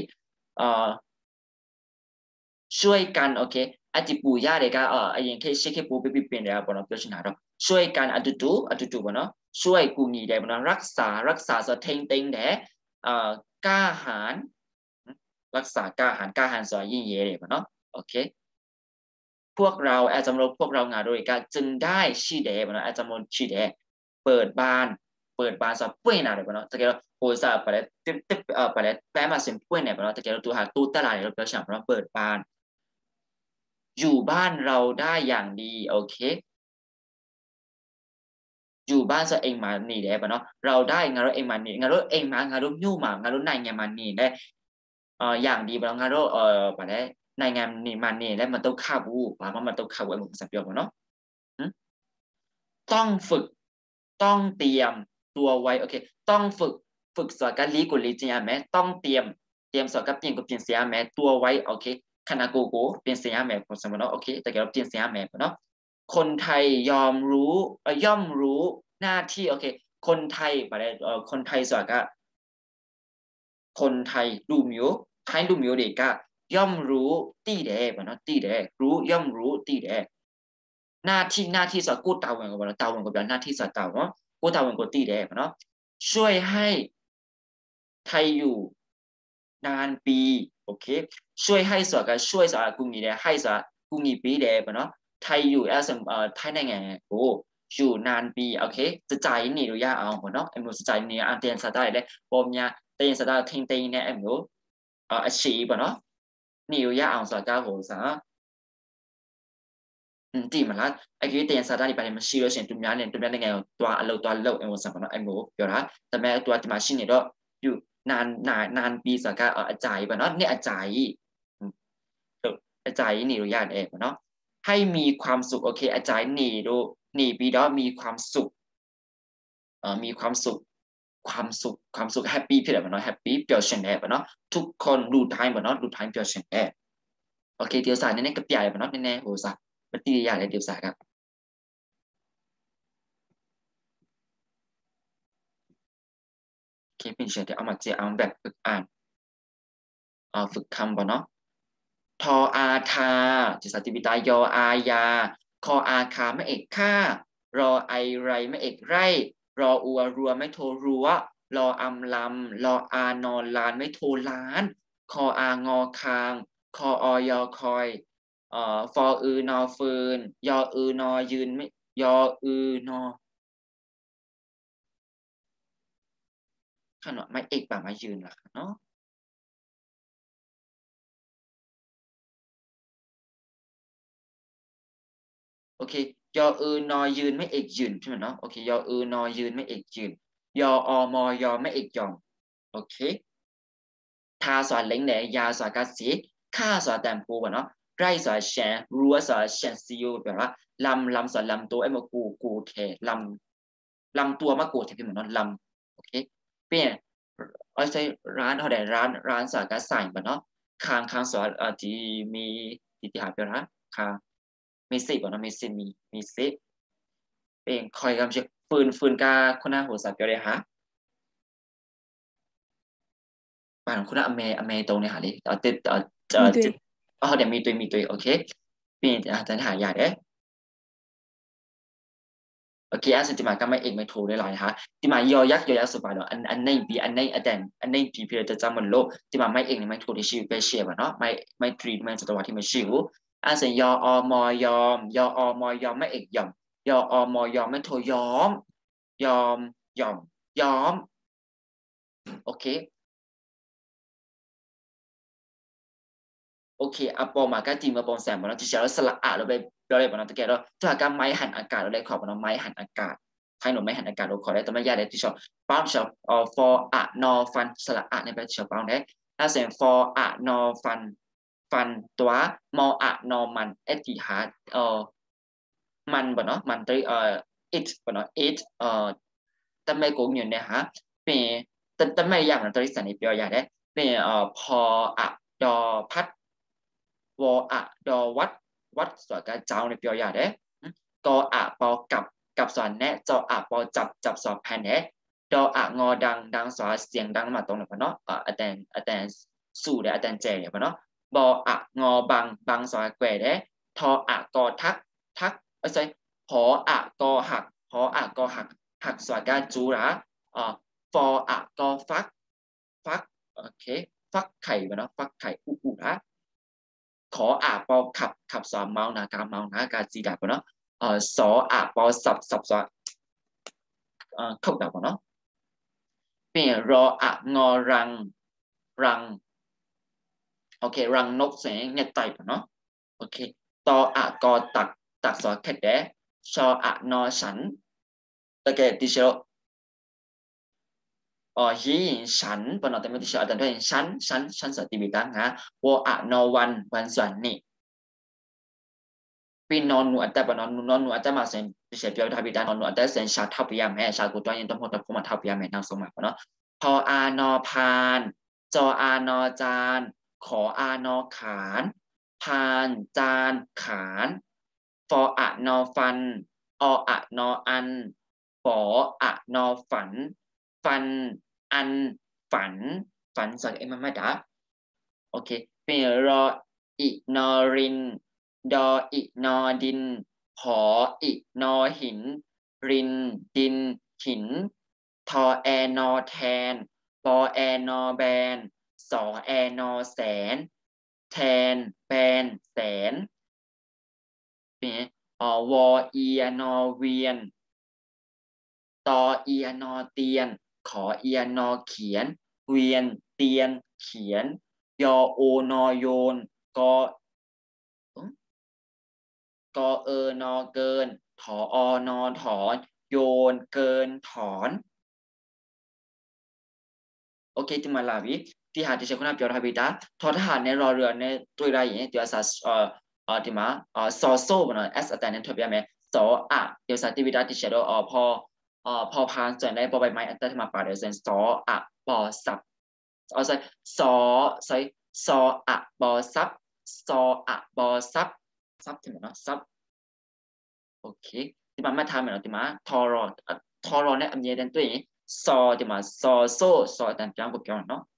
ช่วยกันโอเคอาจจะปู่ย่าเด็กก็ยังแค่เช็คแค่ปู่ไปเป็นเดี๋ยวบ่เนาะเพื่อชนะเราช่วยกันอดุตูบ่เนาะช่วยกูงีได้บ่เนาะรักษาสะเทงเต็งเด้กล้าหาญรักษากล้าหาญสอยยิ่งเย่เลยปะเนาะโอเคพวกเราอาจจะมองพวกเรางานโดยการจึงได้ชีเดปะเนาะอาจจะมองชีเดเปิดบ้านสอบป่วยนะเลยปะเนาะแต่ก็โอ้ยสอบไปแล้วติ๊บไปแล้วแปลมาเสียงป่วยเนี่ยปะเนาะแต่ก็ตัวหาตู้ตลาดเราเปิดฉากปะเนาะเปิดบ้านอยู่บ้านเราได้อย่างดีโอเคอยู่บ้านซะเองมานี่ได้ปะเนาะเราได้งานเราเองมานี่งานเราเองมางานเรายู่มางานเราในงานมานี่ได้อย่างดีปะเนาะงานเราปะได้ในงานนี่มานี่แล้วมันต้องข้าบูปะมันต้องข้าบูไอ้หมดสับเปียวปะเนาะต้องฝึกต้องเตรียมตัวไว้โอเคต้องฝึกสอนการลีกุลีจริงไหมต้องเตรียมสอนการเปลี่ยนกับเปลี่ยนเสียไหมตัวไว้โอเคคณะโกโก้เปลี่ยนเสียไหมผมสมมติเนาะโอเคแต่เราเปลี่ยนเสียไหมเนาะคนไทยย่อมรู้หน้าที่โอเคคนไทยอะไรคนไทยสอนกับคนไทยดูมิวไทยดูมิวเด็กก็ย่อมรู้ตีแดงเนาะตีแดงรู้ย่อมรู้ตีแดงหน้าที่สอกูตาวันกับตาวันกับหน้าที่สอตาวันกูตาวันกับตีแดงเนาะช่วยให้ไทยอยู่นานปีโอเคช่วยให้สอกับช่วยสอกุงีแดให้สอกุงีปีแดงเนาะไทยอยู่สมไทยในไงโอ้อยู่นานปีโอเคจะใจนี่รู้ยากเอาเนาะไอ้หนูจะใจนี่อันเตียนสะได้เลยปมเนี่ยเตียนสะได้ทิ้งเตียนเนี่ยไอ้หนูอาชีพเนาะนี่รู้ยากเอาสอก้าโหสาတိမလားအကြီးတင်စာတာဒီပါတယ်မရှိလို့ရှင်သူများနဲ့သူများနိုင်ငံကိုတွားအလုပ်တွားလုပ်အမျိုးဆောင်ပါတော့အမျိုးပြောတာဒါပေမဲ့တွားဒီမှာရှိနေတော့ယူနန်ပြီးစကားအကြိုင်ပေါ့နော်နှစ်အကြိုင်အကြိုင်နေလို့ရတယ်ပေါ့နော်ให้มีความสุขโอเคอาจารย์หนีดูหนีปีđóมีความสุขมีความสุขแฮปปี้ဖြစ်တယ်ပေါ့နော် happy ပျော်ရွှင်တယ်ပေါ့နော်ทุกคนดูတိုင်းပေါ့နော်ดูတိုင်းပျော်ရွှင်တယ်โอเคเดี๋ยวสายနည်းနည်းကပြရပေါ့နော်နည်းနည်းဟိုစားမတိရရတယ်เดี๋ยวสายကเคเป็นเฉยๆเอามาเจอเอาแบบฝึกอ่านฝึกคำป่ะเนาะทออาทาจิสติปิตายออายาคออาคาไม่เอกค่ารอไอไรไม่เอกไรรออัวรัวไม่โทรัวรออำลำรออานอนลานไม่โทล้านคออางอคางคออยอคอยฟออือนอฟืนยออือนอยืนไม่ยออือนอขนาดไม่เอกป่ะไม่ยืนล่ะเนาะ โอเคยอนอยืนไม่เอกยืนใช่ไหมเนาะโอเคยอนอยืนไม่เอกยืนยอมอยอไม่เอกยอมโอเคทาสอนเล้งแหนยาสอนกาสีข้าสอนแตมปูเนาะไรสอนแชนรัวสอนแชนซิวแบบว่าลำสอนลำตัวไอ้มากูเทลำตัวมากูเทพี่เหมือนเนาะลำโอเคเปลี่ยนเอาใช้ร้านเขาได้ร้านสอนกาใส่เนาะคางสอนที่มีที่หาเปล่านะคางมีสิบเนาะมีสิบเป็นคอยกำเชือกฟืนกาคุณอาหัวสับเปียวเลยฮะบ้านของคุณอาอเมตรงเนี่ยหาดิติดมีด้วยจิตเดี๋ยวมีตัวโอเคเป็นจะหายาเด้โอเคอาสิติมาก็ไม่เอกไม่โทรได้หลายฮะติมยอยักษ์สุดไปเนาะอันในบีอันในทีเพียจะจำมันโลติมาไม่เอกไม่โทรที่ชื่อไปเชียร์เนาะไม่ตรีไม่จัตวาที่ไม่ชิวอาสิยอมอยอมยอมไม่เอกยอมยอมอยอมไม่โทรยอมยอมยอมโอเค โอเคอะปอมาก็จีมาปองแสมมันจะเชื่อสละอะเราไปเราเลยมันตะเกียบเราถ้าการไม้หันอากาศเราได้ขอบมันไม้หันอากาศให้หนูไม้หันอากาศเราขอได้แต่ไม่ยากเลยที่ชอบป้ามชอบfor อะนอฟันสละอะในไปชอบป้ามได้ถ้าเสียง for อะนอฟันตัวมออะนอมันเอติฮาร์ดมันบ่เนาะมันตัวit บ่เนาะ it แต่ไม่โกงอยู่เนี่ยฮะเป็นแต่ไม่อย่างนั้นตัวที่สันนิษฐานได้เป็นพออะดอพัด วออะดอวัดสวนการเจ้าในเปียวใหญ่เด้กออะปอกับสวนแนะจออะปอจับสวนแผ่นเด้ดออะงอดังสวนเสียงดังมาตรงไหนปะเนาะอาแตนสู่เด้อาแตนแจเนี่ยปะเนาะบออะงอบังสวนแกวเด้ทออะกอทักใช่หออะกอหักหออะกอหักสวนการจูระฟออะกอฟักฟักโอเคฟักไข่ไปเนาะฟักไข่อุระขออาปอขับสอนเมาส์นากาเมาส์นากาจีดาไปเนาะสออาปอสับสอนเข้าดับไปเนาะเป็นรออะงอรังโอเครังนกเสียงเงียไตไปเนาะโอเคตออะกอตักสอแคดแดชออะนอฉันโอเคดิเชลฮีฉันปนอแต่ไม่ดิเชลแต่ด้วยฉันสติบิตังฮะวออะนอวันส่วนนี่ปีนอนหนูอัตตาปนอนหนูอัตตามาเซนดิเชลเปียวทาบิดานอนหนูอัตตาเซนชาทับพยามแม่ชากุตัวยันต้มพอตะพูมาทับพยามแม่นางสมัครเนาะพออานอพานจออานอจานขออานอขานพานจานขานฟออะนอฟันออะนออันฝออะนอฝันฟันอันฝันสักเอ็มไม่ได้โอเคเป็นรออินอรินดออินอดินหออินอหินรินดินหินทอแอนอแทนปอแอนอแบนสอแอนอแสนแทนแบนแสนเป็นวอเอียนอเวียนตอเอียนอเตียนขอเอียนอเขียนเวียนเตียนเขียนยอโอนอโยนกอกอนอเกินถออนอถอนโยนเกินถอนโอเคที่มาลาวิที่หาที่เชคุนาเปียวทาบิดาทอทหารในรอเรือในตัวไรอย่างเงี้ยเดี๋ยวซาที่มาซอโซ่มันเอสแต่ในทบยาไหมซออะเดี๋ยวซาติวิดาที่เชโดพอพานส่วนได้ปอใบไม้อัตตาที่มาป่าเดี๋ยวเซนซออะปอสับใส่ซอใส่ซออะปอซับซออะปอซับที่มันเนาะซับโอเคที่มาทำเหมือนที่มาทอรอเนี่ยอันนี้เด่นตัวอย่างซอที่มาซอโซ่ซอแต่จังกุกยอนเนาะ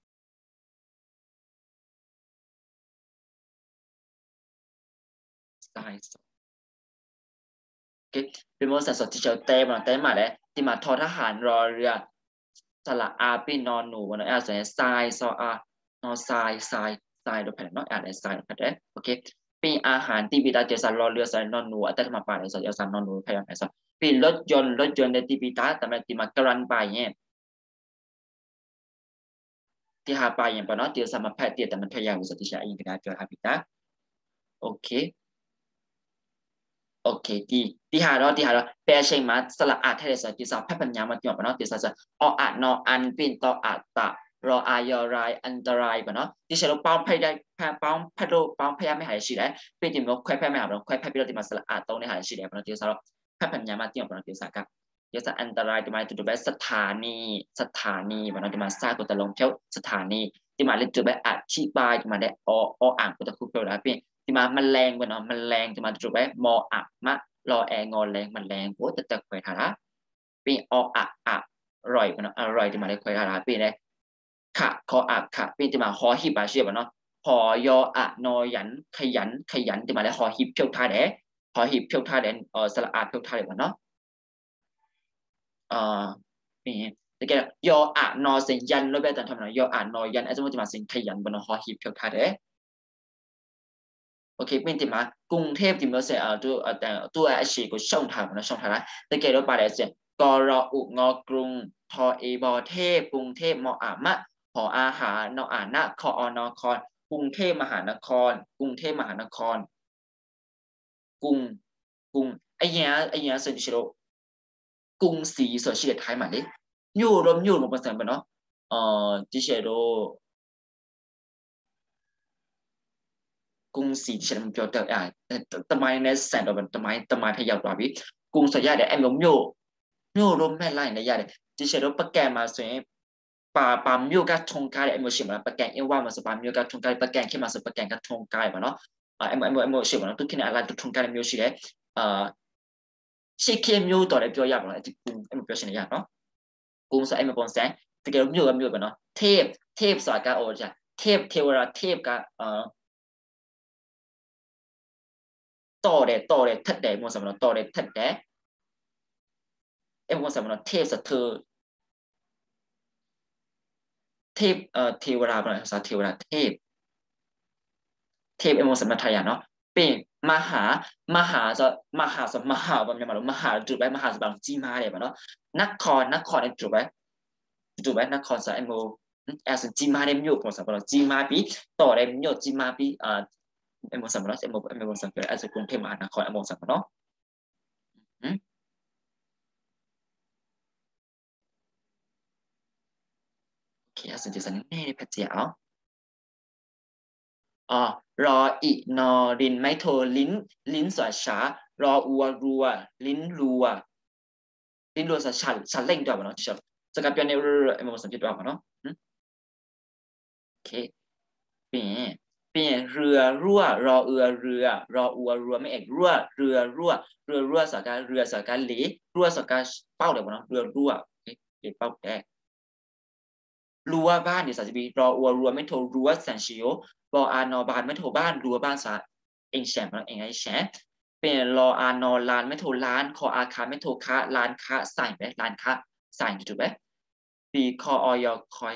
สไตล์ โอเคเป็นภาษาสดที่เชลเต้มาเต้มาเลยที่มาทอทหารรอเรือสระอาปีนอนหนูนะส่วนทรายซออานอทรายโดยแผ่นนออะไรทรายโดยแผ่นได้โอเคปีอาหารที่บิดาเจสันรอเรือสายนอนหนูแต่ทำมาป่าเลยสายสันนอนหนูพยายามไหนสักปีรถยนต์ในที่บิดาแต่ไม่ที่มากรันไปเนี่ยที่หาไปอย่างปะเนาะเดียวสามารถแพทย์เตียแต่มันพยายามอุตส่าห์ที่จะอิงกันได้เจอหาบิดาโอเค โอเคที่หาเราแปลเชิงมาสละอาดให้ได้สักที่สามแพทย์ปัญญามาเกี่ยวกับเนาะที่สามออะนออันปินต่ออัตตะรออายอรายอันตรายปะเนาะที่เชลป้องพยได้ป้องพยโดป้องพยายามไม่หายชีได้เป็นที่มันค่อยพยไม่หาเราค่อยพยไปเราที่มาสละอาดตรงในหายชีได้ปะเนาะที่สามแพทย์ปัญญามาเกี่ยวกับเนาะที่สามครับที่สามอันตรายที่มาจุดแบบสถานีปะเนาะที่มาสร้างตัวตะลงเที่ยวสถานีที่มาเล่นจุดแบบอธิบายที่มาได้อ่างตัวตะคุบเปล่าเป็นที่มามันแรงปะเนาะมันแรงที่มาจุดแบบมออะมะ รอแองอนแรงมันแรงโอ้แต่คอยทาระปีอะอร่อยมันอร่อยที่มาได้คอยทาระปีได้ขะคออะขะปีที่มาฮอฮิบาเชียบเนาะหอยออะนอยันขยันที่มาได้ฮอฮิบเพียวทาแดฮอฮิบเพียวทาแดสระอาเพียวทาแดเนาะเอ่อนี่แต่แกยออะนอเซนยันแล้วแบบแต่ทำไมยออะนอยันไอ้สมมติที่มาเซนขยันบนฮอฮิบเพียวทาแด โอเคเป็นที่มากรุงเทพที่มาเสียแต่ตัวอาชีพก็ช่องทางนะช่องทางละแต่เกิดว่าไปได้เสียกรออุงอกรุงทอเอบอเทพกรุงเทพมออามะหออาหารนออานะคออนอคอนกรุงเทพมหานครกรุงเทพมหานครกรุงกรุงไอ้เนี้ยเซนติเชโรกรุงศรีสุวรรณไทยมาเลยอยู่รวมกันเสร็จไปเนาะดิเชโร cung sĩ chỉ làm cho tự tầm mai này sản phẩm tầm mai phải giàu đỏ biết cung sở ra để em giống nhô luôn mẹ lại này ra để chỉ sẽ đâu bắt kèm mà sẽ bà miêu các thùng cái em muốn xem là bắt kèm em qua mà sẽ bà miêu các thùng cái bắt kèm khi mà sẽ bắt kèm các thùng cái mà nó em muốn xem là tôi khi nào lại thùng cái em miêu gì đấy khi em miêuต่อได้เปียอยากอะไรที่กุ้งem miêu xem này nóกุ้งsẽ em muốn xem thì cái miêu mà nó เทพสากาโอจ้ะเทพเทวราเทพกะต่อเด็ดทัดเด็ดมัวสำหรับต่อเด็ดทัดเด็ดเอ็มมัวสำหรับเทพสัตเธอเทพเทวดาเป็นภาษาเทวดาเทพเอโมสัมมาทายาเนาะเป็นมหาจะมหาบางอย่างมหาจุดไปมหาสบางจีมาเลยเนาะนครในจุดไปนครสะเอโมแอสจีมาเดมอยู่ภาษาเราจีมาปีต่อเดมอยู่จีมาปีเอโมสัมมาเอโมสัมมาแอสกรุงเทพมหานครเอโมสัมมาเนาะโอเคอาสันจะสันนี่พัทยาอ๋อรออีนอรินไม่โทลิ้นสวยช้ารออัวรัวลิ้นรัวสะฉันเล่งด้วยเนาะที่ชอบสกัดเปียนในเรือไอ้โมสัมผัสด้วยเนาะโอเคเปลี่ยนเรือรั่วรอเรือรออัวรัวไม่เอกรั่วเรือรั่วสกัดเรือสกัดหลีรั่วสกัดเป้าเดี๋ยวเนาะเรือรั่วโอเคเป้าแดงรั้วบ้านเดี๋ยวสัจบีรออัวรัวไม่โทรรั้วแสนชิโยรออานอบานไม่โทรบ้านรั้วบ้านสาเองแฉมเองไอแฉเป็นรออานอลานไม่โทรล้านคออาคาไม่โทรค้าล้านค้าใส่ไหมล้านค้าใส่ถูกไหมปีคอออย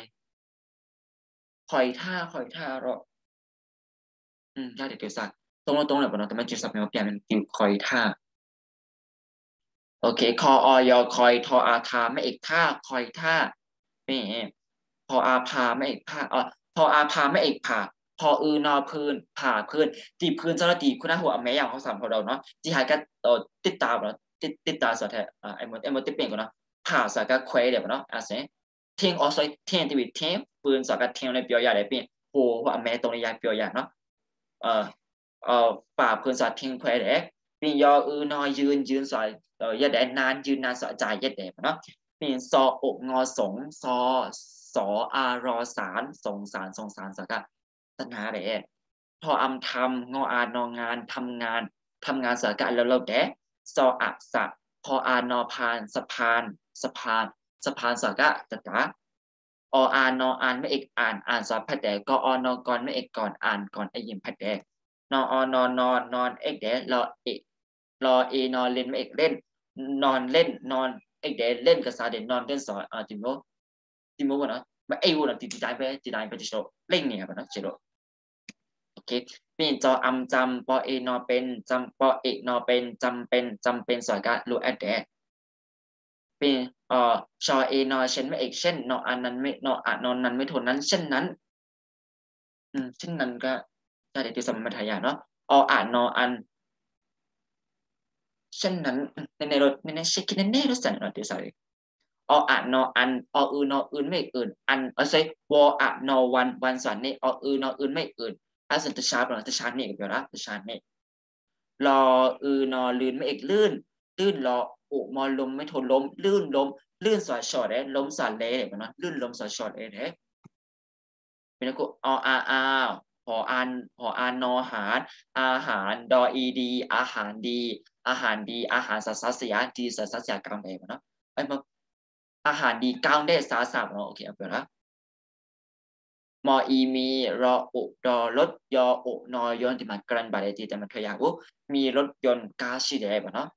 คอยท่ารอได้เดี๋ยวสักตรงเลยปะเนาะแต่ไม่จุดสับเนี่ยเปลี่ยนเป็นติวคอยท่าโอเคคอออยคอยทออาคาไม่เอกท่าคอยท่านี่พออาพาไม่เอกพาพออาพาไม่เอกผ่าพอนอพื้นผ่าพื้นตีพื้นเจ้าหน้าที่คุณน้าหัวแม่อย่างเขาสามพอเราเนาะที่หายก็ติดตามเนาะติดตามสุดท้ายไอ้หมดติดเปลี่ยนกันเนาะผ่าสักก็เควเดี๋ยวเนาะเสียเทียงออสเทียงทีวีเทียงปืนสักก็เทียงในเปียวใหญ่เลยเปลี่ยนโหหัวแม่ตรงนี้ยายเปียวใหญ่เนาะเอ่อป่าพื้นสักเทียงเควเด็กเปลี่ยนยอนอยืนสอยยัดแดนนานยืนนานสอใจยัดแดนเนาะ เป็นซออกงอสงซอสออารอสารสงสารสักะตัณหาเดพออำทำงออานองานทำงานสักะแล้วเราแดซออะสะพออานอพานสะพานสักะตะตะออานออ่านไม่เอกอ่านสอบพัดแดก็อนอกรไม่เอกก่อนอ่านก่อนไอยิมพัดแดนออนเอกแดรอเอนอนเล่นไม่เอกเล่นนอนเล่นนอนไอ้เดเล่นกับซาเดนนอนเล่นสอนจิโมวะเนาะมาไอ้วัวน่ะติดได้ไปจิโร่เล่นเนี่ยปะเนาะจิโร่โอเคเป็นจออำจำปอเอนอเป็นจำปอเอกนอเป็นจำเป็นสอยกะรู้แอดแดเป็นชอเอนอเช่นไม่เอกเช่นนออันนั้นไม่นออะนอนนั้นไม่ทนนั้นเช่นนั้นเช่นนั้นก็ได้ติดสมรรถายาเนาะอ่านนออันเช่นนั้นในรถในเช็คกินแน่รถสั่นเนาะเดี๋ยวใส่ อะนออันนออื่นไม่อื่นอันใช่วออะนอวันสันนี่นออื่นไม่อื่นอาสันตชาร์ปตชาร์นี่กับเดี๋ยวนะตชาร์นี่รอนอลื่นไม่เอกลื่นรออุมอลมไม่ทนล้มลื่นสอยช็อตล้มสารเละเนาะลื่นล้มสอยช็อตเป็นกูพออ่านนอหารอาหารดออีดีอาหารสัสยาดีสัสยากรรมเนาะไอ้มาอาหารดีก้าวได้สามเนาะโอเคเอาไปละมออีมีรออุดอรถยออุนอยนที่มันกรันบาเลตีแต่มันขยาอุมีรถยนต์กาชิเดบเนาะ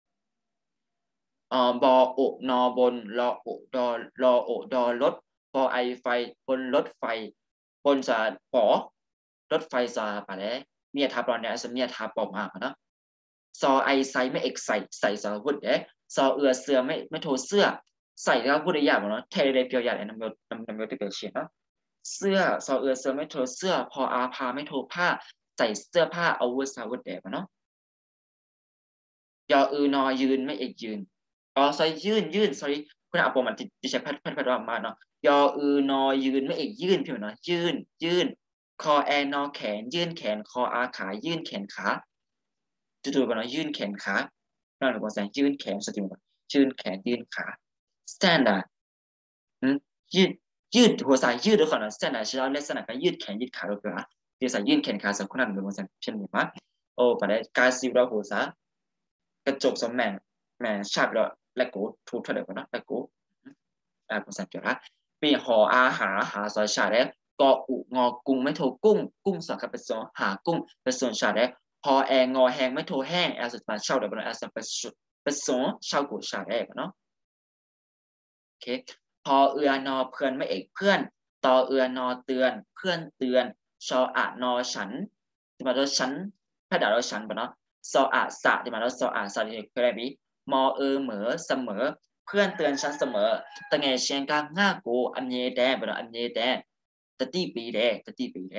บออุนอบนรออุดอรถปอไอไฟบนรถไฟบนสาปอรถไฟสาปะแล้วเมียทับรอนเนี่ยสเมียทับปอมาเนาะซอไอไซไม่เอกใส่สาวุธซอเสือไม่โทเสื้อใส่แล้วพูดได้ยากเนาะเทเลเปียวใหญ่น้ำเมลที่เป็นเชียนเนาะ เสื้อซอเสือไม่โทรเสื้อพออาพาไม่โทรผ้าใส่เสื้อผ้าอาวุธสาวุธแดดเนาะยอนอยืนไม่เอกยืนใส่ยืน sorry คุณอาปมันติใช้พัดว่ามาเนาะนอยืนไม่เอกยืนพี่เนาะยืนคอนอแขนยื่นแขนคออาขายื่นแขนขาจู่ๆกันเนาะยื่นแขนขานั่นหรือว่าแสงยื่นแขนสติมันยื่นแขนยื่นขา stand ยืดหัวสายยืดด้วยก่อนนะเส้นไหนเราลักษณะการยืดแขนยืดขาเราเปล่าเดี๋ยวสายยืดแขนขาสักคนนั้นเป็นวันเช่นนี้มั้ยโอ้ปะเดี๋ยวการสิวเราหัวสากระจกสมแมนชาบเราและกูถูกเท่าเดิมนะและกูภาษาจุฬาปีหาซอยชาได้กออุงอกุ้งไม่โทกุ้งสองกับเป็นส่วนหากุ้งเป็นส่วนชาได้พองอแหงไม่โทแห้งแอลสุดมาเช่าเดี๋ยวเป็นแอลสุดเป็นส่วนเช่ากูชาได้เนาะโอเคพอเอือนอเพื่อนไม่เอกเพื่อนตอเอือนอเตือนเพื่อนเตือนชออะนอฉันที่มาแล้วฉันถ้าด่าเราฉันปะเนาะซออะสะที่มาแล้วซออะสะที่คืออะไรบีมอเหมอเสมอเพื่อนเตือนฉันเสมอตั้งไงเชียงกาง่ากูอันเยแดปะเนาะอันเยแดตติปีแดตติปีแด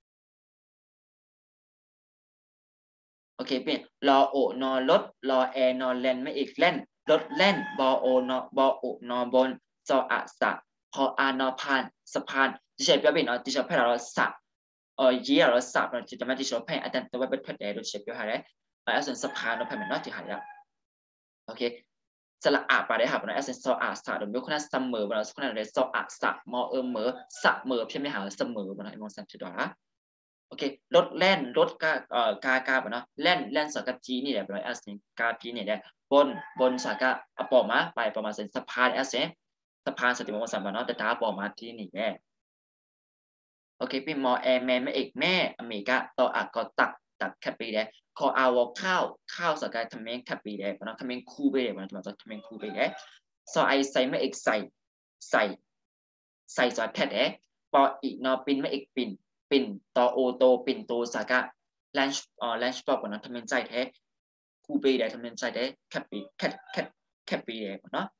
โอเคเป็นรอโอนอรถรอแอนอแลนไม่อีกเล่นรถเล่นบอโอนอบอโอนอบนซออะสะพออานอพานสะพานที่ใช้เปลี่ยนเนาะที่ใช้ให้เราสะยีเราสับเราจะมาที่ชอบให้อาจารย์ตัวเป็นพัดเดรเชฟอยู่หาได้อาส่วนสะพานเราพายมันนอกที่หายแล้วโอเคสละอาไปได้ครับนะอาส่วนซออาสะเดี๋ยวคนนั้นเสมอเราคนนั้นเลยซออาสะมอเหมอสะเมอพี่ไม่หาเสมอมาหน่อยมองสัมผัสได้โอเครถแล่นรถกาเนาะแล่นแล่นสกัดจีนี่แหละเป็นอาส่วนกาจีนี่แหละบนสกัดปอมาไปประมาณสะพานอาส่วนสะพานสติมองสัมผัสเนาะแต่ตาปอมาที่นี่แหละโอเคพี่มอแอร์แมนไม่เอกแม่อเมริกาต่ออักก็ตักแคปปีเดคออาวข้าวสกายทำเมงแคปปีเดมันทำเมงคูเบมันจะมาจากทำเมงคูเบเดซอไอใส่ไม่เอกใส่สอดแคทปออีนอปินไม่เอกปินต่อโอโตปินโตสากะแลนช์ปอกมันทำเมงใจแท้คูเบเดทำเมงใจแท้แคปปีแคปปีเดเนาะ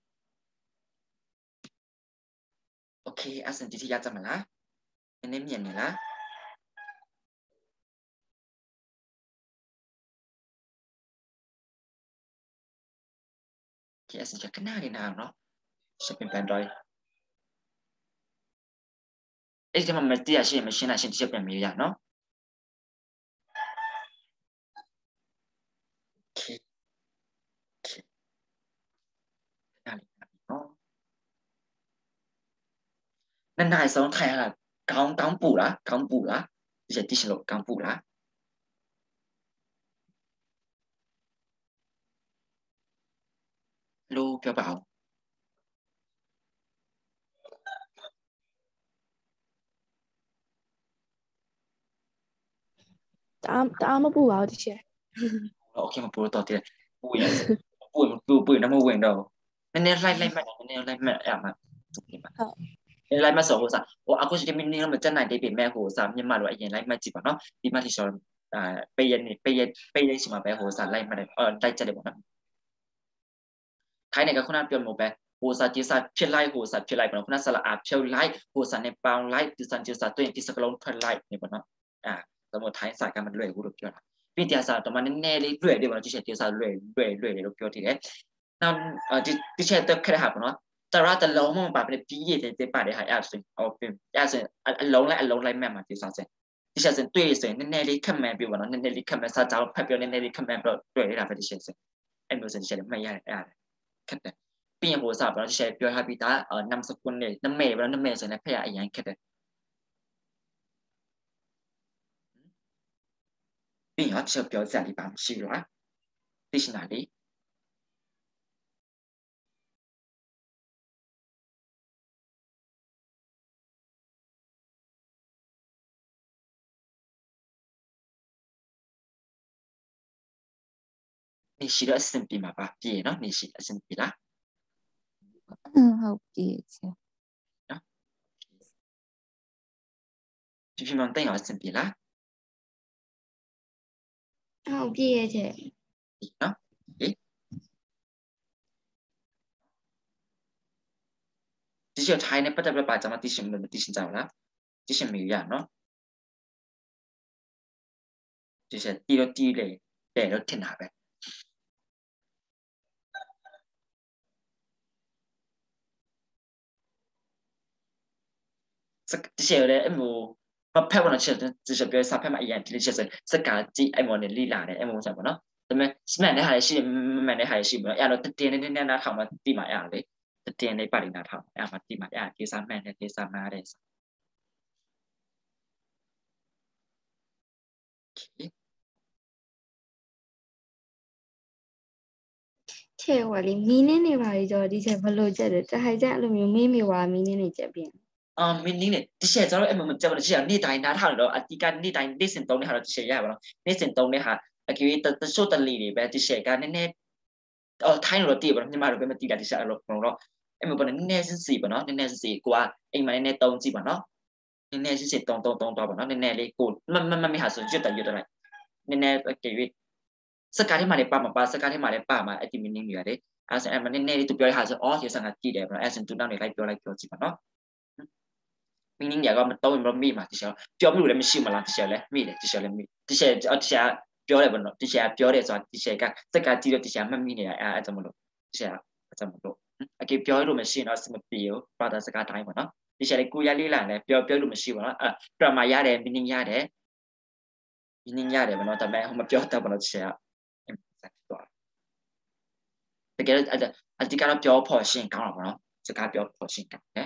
โอเคอาสันติที่ยาจะมาละเน้นเมียนนี่ละที่อาสันจะกันหน้าดีนามเนาะจะเป็นแบนดอยที่มันไม่ตีอาชีพไม่ใช่นะฉันจะเป็นมีอย่างเนาะโอเคหน้าดีนามเนาะนั่นนายสองไทยอะ港补啦这些地形咯港补啦路标宝答案么不好这些。 โอเคมาปูต่อทีปูอย่างปูน้ำมันเวงเราเนี่ยไล่มาเนี่ยไล่มาอ่ะมา好， ไล่มาสองหัวสามโอ้อากูจะมีนี่เราเหมือนจะไหนได้เป็นแม่หัวสามยังมาหรือไอ้ยังไล่มาจีบเนาะดีมาที่ชอนไปยันสิมาไปหัวสามไล่มาได้ไล่จะได้บอกนะใครในกับคนนั้นเปลี่ยนโมไปหัวสามจีสามเพี้ยนไล่หัวสามเพี้ยนไล่บนคนนั้นสละอาเพี้ยนไล่หัวสามในปาวไล่จีสามตัวอย่างที่สกลงเพี้ยนไล่เนี่ยบนเนาะสมมติท้ายสายการมันเลยกูรู้เกี่ยวนะพี่เดียสารตัวมันแน่เลยเรื่อยเดี๋ยวมันจะเชื่อเดียสารเรื่อยเลยรู้เกี่ยวทีเดียวนั่นที่เชื่อตัวแค่หับเนาะแต่ว่าแต่เราไม่มาปะเป็นพี่ยี่แต่ป่าได้หายอาสิ่งเอาเป็นอาสิ่งอันลงไล่แม่มาที่สารเสที่เชื่อสิ่งตัวสิ่งแน่เลยขึ้นมาบิวเนาะแน่เลยขึ้นมาซาจ้าพับเดียวแน่เลยขึ้นมาด้วยได้รับที่เชื่อสิ่งไอ้เมื่อสิ่งเชื่อไม่ยากแค่แต่ปีอย่างหัวสอบเราจะเชื่อเพียวฮับบิตานำสกุลเนี่ยน้ำเมย์แล้วน้ำเมย์สิ่งนั้นพยายามอย่างแค่แต่ปีอย่างเชื่อเพียวจะรีบามชิวละที่ชนะดีนี่ชิลสิ่งปีมาปะปีเนาะนี่ชิลสิ่งปีละ好别切， เนาะพี่มันตั้งอย่างสิ่งปีละ好别切， เนาะเอ๊ะที่เชื่อไทยเนี่ยปัจจุบันจะมาที่ชิมมันที่ชิมเจ้าละที่ชิมมีอย่างเนาะที่เชื่อตีเลยแต่เราเทียนหาไปสักที่เชื่อเลยไอ้หมูมาแพ้วันนั้นเชื่อที่เชื่อเปียสับแพ้มาอีกอย่างที่เชื่อสกัดจีไอ้หมูเนี่ยลีลาเนี่ยไอ้หมูใช่ปะเนาะแต่ไม่แม่ในหายชิมแม่ในหายชิมเนาะอย่างเราตีเนี่ยนะทำมาตีมาอย่างเลยตีในปารินาทำมาตีมาอย่างที่สามแม่เนี่ยที่สามมาได้切我哩明年的话就这些不漏接的，这还在路面妹妹话明年的这边， มินิ่งเนี่ยที่เชื่อจะเราไอ้มันจะมันเชื่อนี่ตายนาท่าเราอธิการนี่ตายนี่สินตรงนี่หาเราที่เชื่อยากเนาะนี่สินตรงนี่หาคิดว่าโชตลีเนี่ยแบบที่เชื่อการเนี่ยไทยเราตีแบบนี่มาเราเป็นมาตีกันที่เชื่อเราของเรา em mà bọn nè xin xì bọn nó nè xin xì qua em mà nè tông gì bọn nó nè xin xì tông to bọn nó nè lấy cộtมันมีหาส่วนยืดแต่อยู่ตรงไหนnè cái việcสกัดให้มาได้ป่ะมาป่ะสกัดให้มาได้ป่ะมาไอ้ที่มันยังเหลือได้อาศัยมันแน่ๆที่ตัวเปียวหาส่วนอ๋อที่สังกัดที่เดียวนะไอ้ส่วนตัวนั่งในไรเปียวจีบเนาะมินิอย่างก็มันโตมันมีมาที่เชียวเปียวไม่รู้เลยมันชิมมาแล้วที่เชียวเลยมีเลยที่เชียวเลยมีที่เชียวเอาที่เชียวเปียวเลยบนเนาะที่เชียวเปียวเลยส่วนที่เชียวก็สกัดที่เดียวที่เชียวมันมีเนี่ยไอ้จำมันรู้ที่เชียวจำมันรู้ไอ้เปียวให้รู้มันชิมเอาสมเปียวปลาตาสกัดไทยหมดเนาะที่เชียวเลยกูยาลีหลังเลยเปียวรู้มันชิมเนาะประมาณยาเดมินิยาเดมินิยาเดบนเนาะแต่แม่เขามาเปียวแต่บนเนาะที่เชียวတကယ်အဒီကတော့ပြောဖို့ရှင်းကောင်းတော့ဗောနော်စကားပြောဖို့ရှင်းကောင်းတယ်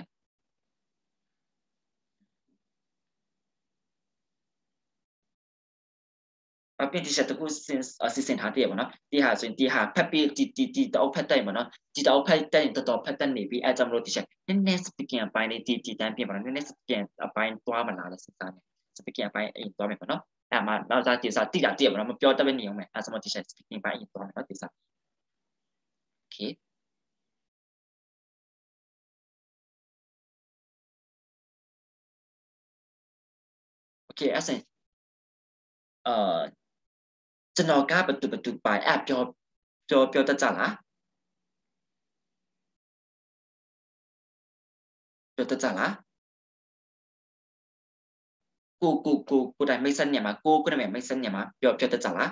အပြင်ဒီချက်တခုစဉ်ထားတည်းဗောနော်ဒီဟာဆိုရင်ဒီဟာဖက်ပြီးဒီတော့ဖက်တယ်ဗောနော်ဒီတော့ဖက်တယ်တော်ဖက်တယ်နေပြီးအဲကြောင့်မလို့ဒီချက်နည်းနည်း speaking အပိုင်းလေးဒီတန်းပြင်ဗောနော်နည်းနည်း speaking အပိုင်းသွားမလားလဲစဉ်းစားနေ speaking အပိုင်းအိမ်သွားမယ်ဗောနော်အဲ့မှာနောက်သားဒီစားတိတာတည်းဗောနော်မပြောတတ်ပဲနေအောင်မယ်အဲဆိုမှဒီချက် speaking ပိုင်းအိမ်သွားမယ်နော်ဒီစား okay okay အဲ့ဆိုကျွန်တော်ကဘတူပိုင်အဲ့ပြောတတ်ကြလားပြောတတ်ကြလားကိုတိုင်မိတ်ဆက်ညမှာကိုတိုင်မိတ်ဆက်ညမှာပြောတတ်ကြလား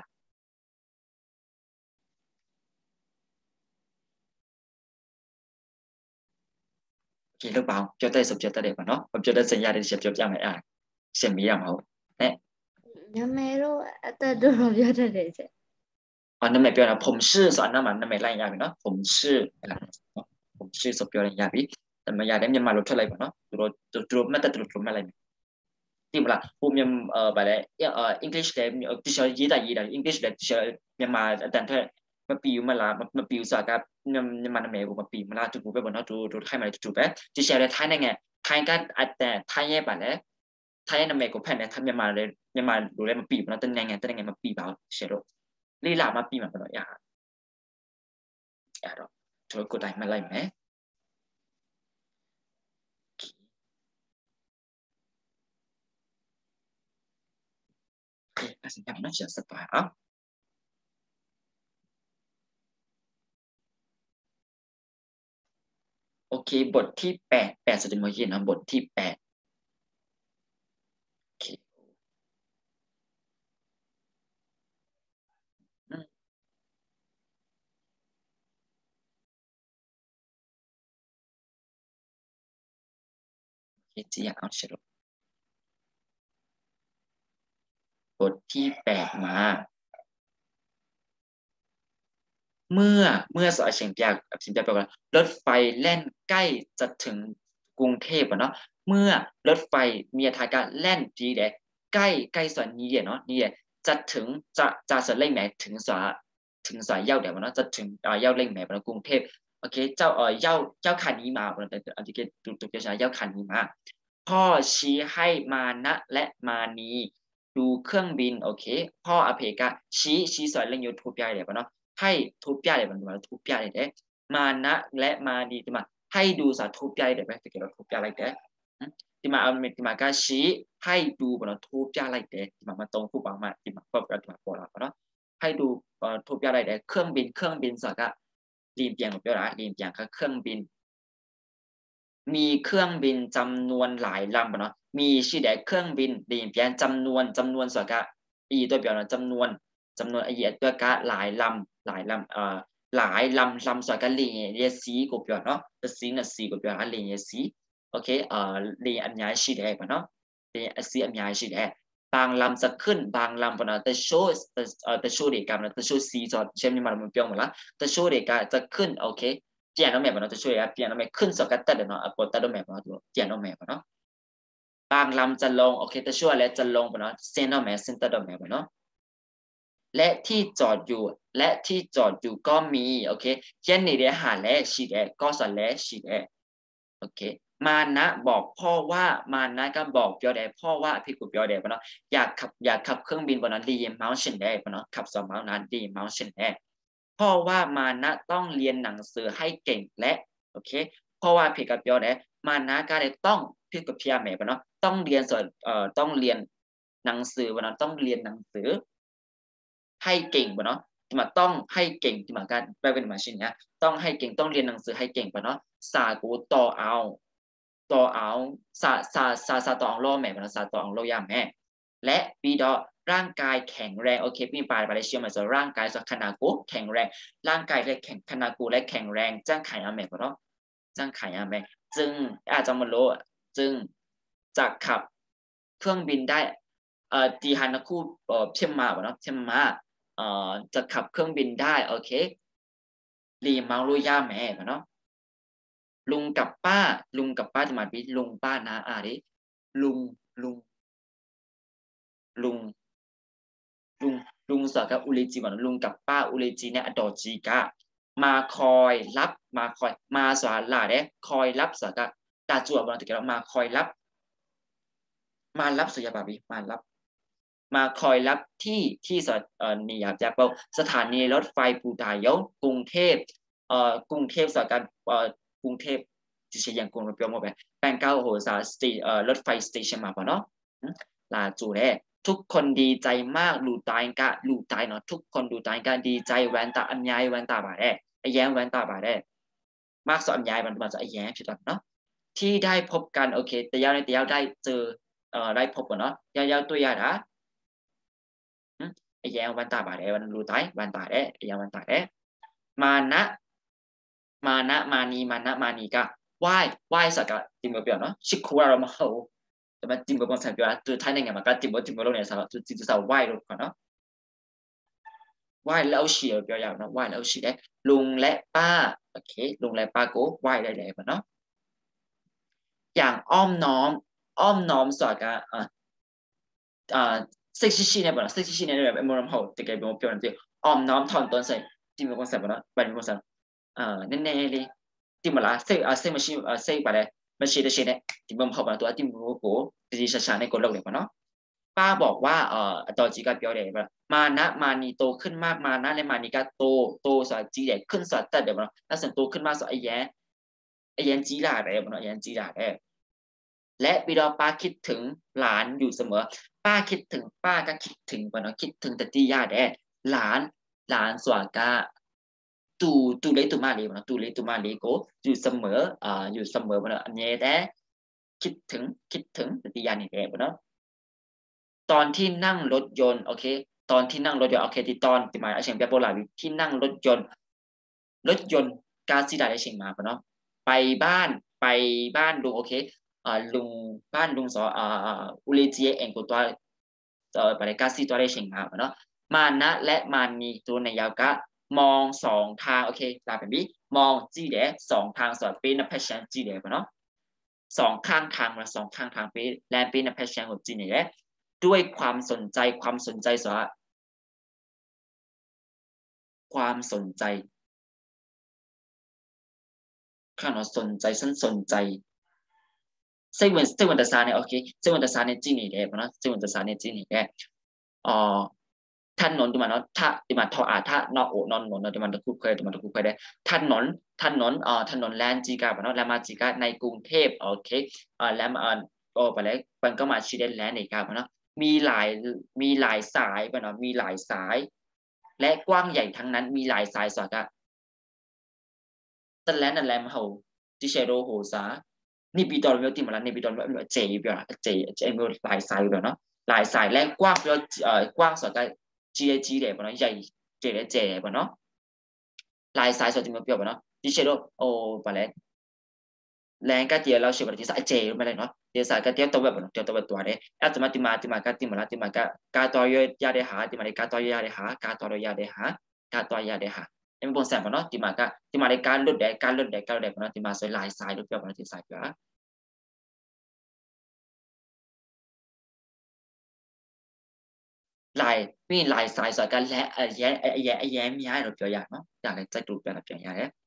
โอเคလို့ပါပြောတတ်ဆိုပြောတတ်တယ်ပေါ့နော်ပြောတတ်စင်ရတဲ့ချက်ပြောပြမယ်အဲ့ရှင်းမေးရမှာဟုတ်နဲ့နာမည်တော့အသက်တော့ပြောတတ်တယ်ချက်နာမည်ပြောတာผมชื่อဆိုအနာမနာမည်လိုက်ရပြီနော်ผมชื่อผมชื่อဆိုပြောရင်ရပြီဒါမှရတယ်မြန်မာလိုထွက်လိုက်ပါနော်သူတို့မှတ်တတ်တယ်လို့မှတ်လိုက်မယ်တိမလားဟိုမြန်မာဗါလဲ English လည်းတခြားရေးတာ English လည်းတခြားမြန်မာအတန်ထွက်မပီဘူးမလားမပီဘူးဆိုတာကမြန်မာနာမည်ကိုမပီမလားတူပဲပေါ့နော်တို့ခိုင်းမှလည်းတူပဲတခြားလည်းထိုင်းနိုင်ငံထိုင်းကအတန်ထိုင်းရဲ့ဗါလဲထိုင်းနာမည်ကိုဖတ်နေထိုင်းမြန်မာလိုလည်းမပီဘူးနော်တနိုင်ငံမပီပါဘူးရှယ်တော့လေးလာမပီမှာပေါ့နော်ရတော့တို့ကိုတိုင်းမှလိုက်မယ်အဲ့ဒါညနော်ချက်စပါအောင်โอเคบทที่8สุดท้ายนะบทที่8โอเคจีเอาเฉลยบทที่8มาเมื่อสอเฉียงแปลว่ารถไฟแล่นใกล้จะถึงกรุงเทพเนาะเมื่อรถไฟมีอัตราการแล่นดีเลยใกล้ส่วนนี้เนาะนี่จะถึงจะสเล่งไหนถึงสายเย้าเดี๋ยวเนาะจะถึงเย้าเล่งไหนเนาะกรุงเทพโอเคเจ้าคันนี้มาเนาะแต่อันที่เกี่ยวกับเย้าคันนี้มาพ่อชี้ให้มานะและมานีดูเครื่องบินโอเคพ่ออเพกะชี้สอนเรื่องยูทูบใหญ่เดี๋ยวเนาะให้ทุบใหญ่มันมาทุบใหญ่เด้มานะและมาดีที่มาให้ดูสาทุบใหญ่เด้ไหมถ้าเกิดเราทุบใหญ่อะไรเด้ที่มาเอาที่มาก็ชี้ให้ดูมันทุบใหญ่อะไรเด้ที่มาตรงทุบออกมาที่มาก็เป็นตัวเราเนาะให้ดูทุบใหญ่อะไรเด้เครื่องบินสักก็รีบเปลี่ยนหมดแล้วนะรีบเปลี่ยนก็เครื่องบินมีเครื่องบินจำนวนหลายลำเนาะมีชื่อเด็กเครื่องบินรีบเปลี่ยนจำนวนสักก็อีตัวเปลี่ยนจำนวนไอ้ตัวก็หลายลำสอยกันเรียสีกูเปลี่ยนเนาะแต่สีน่ะสีกูเปลี่ยนเรียสีโอเคเรียอันยาชื่อเด็กเนาะเรียสีอันยาชื่อเด็กบางลำจะขึ้นบางลำเนาะแต่โชว์เด็กกันนะแต่โชว์สีจอดเช่นนี้มันเปลี่ยนหมดละแต่โชว์เด็กก็จะขึ้นโอเคเปลี่ยนน้ำแม่เนาะแต่โชว์เด็กเปลี่ยนน้ำแม่ขึ้นสกัดตัดเนาะปดตัดน้ำแม่เนาะเปลี่ยนน้ำแม่เนาะบางลำจะลงโอเคแต่โชว์อะไรจะลงเนาะเส้นน้ำแม่เส้นตัดน้ำแม่เนาะและที่จอดอยู่ก็มีโอเคเช่นนี้เดี๋ยวหาและชีเดก็สอนและชีเดโอเคมานะบอกพ่อว่ามานะก็บอกเปียวเดพ่อว่าพี่กูเปียวเดปะเนาะอยากขับเครื่องบินบนนั้นดีเมาส์เชนเดปะเนาะขับสองเมาส์นั้นดีเมาส์เชนเดพ่อว่ามานะต้องเรียนหนังสือให้เก่งและโอเคเพราะว่าพี่กับเปียวเนี่ยมานะก็เลยต้องพี่กับพี่แม่ปะเนาะต้องเรียนส่วนต้องเรียนหนังสือปะเนาะต้องเรียนหนังสือให้เก่งปะเนาะที่มาต้องให้เก่งที่มาการไปเป็นมาชินเนี่ยต้องให้เก่งต้องเรียนหนังสือให้เก่งปะเนาะสากูต่อเอาซาต่อเอาโลแม่ปะเนาะซาต่อเอาโลยาแม่และปีดอร่างกายแข็งแรงโอเคพี่ปลายไปเชื่อมาส่วนร่างกายส่วนขนาดกูแข็งแรงร่างกายและแข็งขนาดกูและแข็งแรงจ้างขายอาแม่ปะเนาะจ้างขายอาแม่จึงอาจจะมาโลจึงจะขับเครื่องบินได้ตีฮันนะคู่เชื่อมาปะเนาะเชื่อมาจะขับเครื่องบินได้โอเครีเมาลุยาแม่ปะเนาะลุงกับป้าจะมาบิลุงป้านาดิลุงสกับอุลิจิวันลุงกับป้าอุลิจิเนี่ยอดอจิกะมาคอยรับมาสวาลาเด้คอยรับสกับตาจั่วบนตะเกียบมาคอยรับมารับสุยาบาบีมาคอยรับที่นี่อยากจะบอกสถานีรถไฟปูตายงกรุงเทพกรุงเทพสกัดกรุงเทพที่เชียงกรุงเปียวโมไปแปลงเก้าโหสารถไฟสเตชันมาปะเนาะลาจูเร่ทุกคนดีใจมากลูตายเนาะทุกคนดูตายกะดีใจแวนตาอัญญายแวนตาบาได้ไอแย้มแวนตาบาได้มากสอัญญายมันจะไอแย้มผิดเนาะที่ได้พบกันโอเคแต่ยาวได้เจอได้พบกันเนาะยาวตัวยาดะไอแย้มแวนตาบาได้วันลูตายแวนตาได้ไอแย้มแวนตาได้มานะมานีกะไหว้สักกะติมเปียวเนาะชิคูเรามาเขาแต่มาจิมกับบางสันเปียวตัวท้ายในไงมันก็จิมโลเนี่ยสาวจุดสาวไหว้รูปก่อนเนาะไหว้แล้วเฉียวเปียวยาวเนาะไหว้แล้วเฉียได้ลุงและป้าโอเคลุงและป้าก็ไหว้ได้เลยเนาะอย่างอ้อมน้อมสอดกะเซ็กซี่เนี่ยเซ็กซี่เนี่ยแบบมรมเขาแต่แกเป็นเปียวนั่นเองอ้อมน้อมถอนตนใส่จิมกับบางสันเนาะไปเป็นบางสันแน่เลยที่มาละเซ็กมาชิเซ็กไปเลยมาชีได้ที่มันพอมาตัวที่มันโก้ที่ช้าในกลุ่มเลยเนาะป้าบอกว่าตอนจีกับเปียวเด็กมานีโตขึ้นมากมานะและมานีก็โตสอดจีเด็กขึ้นสอดแต่เดี๋ยวเนาะถ้าสันโตขึ้นมาสอดไอแย้จีหลาได้เนาะแย้จีหลาได้และปีดอป้าคิดถึงหลานอยู่เสมอป้าคิดถึงป้าก็คิดถึงเนาะคิดถึงแต่ที่ญาติได้หลานสวากาตูเล็กตูมาลีมันตูเล็กตูมาลีโกอยู่เสมออยู่เสมอมันอันนี้แต่คิดถึงปฏิญาณนี่แหละเนาะตอนที่นั่งรถยนต์โอเคตอนที่นั่งรถยนต์โอเคที่ตอนที่มาเชียงเปียโปลาที่นั่งรถยนต์กาซิดาได้เชียงมาเนาะไปบ้านลุงโอเคลุงบ้านลุงสออุลิเจียเองก็ตัวไปกาซิตัวได้เชียงมาเนาะมานะและมานีตัวในยาวกะมองสองทางโอเคลาเป็นบีมองจีเดสองทางสอดเป็นนับแพชชั่นจีเดเนาะสองข้างทางเป็นแลนเป็นนับแพชชั่นของจีเดด้วยความสนใจสอดความสนใจข้างนอกสนใจฉันสนใจเซเว่นตาซาเนี่ยโอเคเซเว่นตาซาเนี่ยจีนี่เดเนาะเซเว่นตาซาเนี่ยจีนี่เดท่านนนท์ที่มันเนาะถ้าที่มันทอถ้านอโอนนท์ที่มันตะคุบเคยได้ท่านนนท์แลนจีกาเนาะแลนมาจีกาในกรุงเทพโอเคแลนไปแล้วมันก็มาชีเดนแลนด์ในกาเนาะมีหลายสายเนาะมีหลายสายและกว้างใหญ่ทั้งนั้นมีหลายสายสอดกะตันแลนด์นั่นแหละมาเขาที่เชโรโฮซานี่ปีตอนเวลที่มาแล้วนี่ปีตอนเวลเจเปียวเจเวลหลายสายเปียวเนาะหลายสายและกว้างเปียวกว้างสอดกะจีเดปเนาะใหญ่เจปเนาะลายสายสดที่มันเปรียบเนาะดิเชโรโอไปแล้วแรงก็เดียวเราเชื่อว่าที่สายเจไม่ได้เนาะเดียวสายก็เดียวตัวแบบเนาะเดียวตัวแบบตัวเนี่ยอาจจะมาติมาก็ติมาละติมาก็กาตัวยาเดหาติมาเลยกาตัวยาเดหากาตัวยาเดหยังเป็นบนแสงเนาะติมาเลยการลดแดดเนาะติมาสวยลายสายลดเปรียบเนาะที่สายเปรียบมีลายสายสอดกันและแย้มย้ายเราเปลี่ยนอย่างเนาะอยากให้ใจดูเปลี่ยนอย่างนี้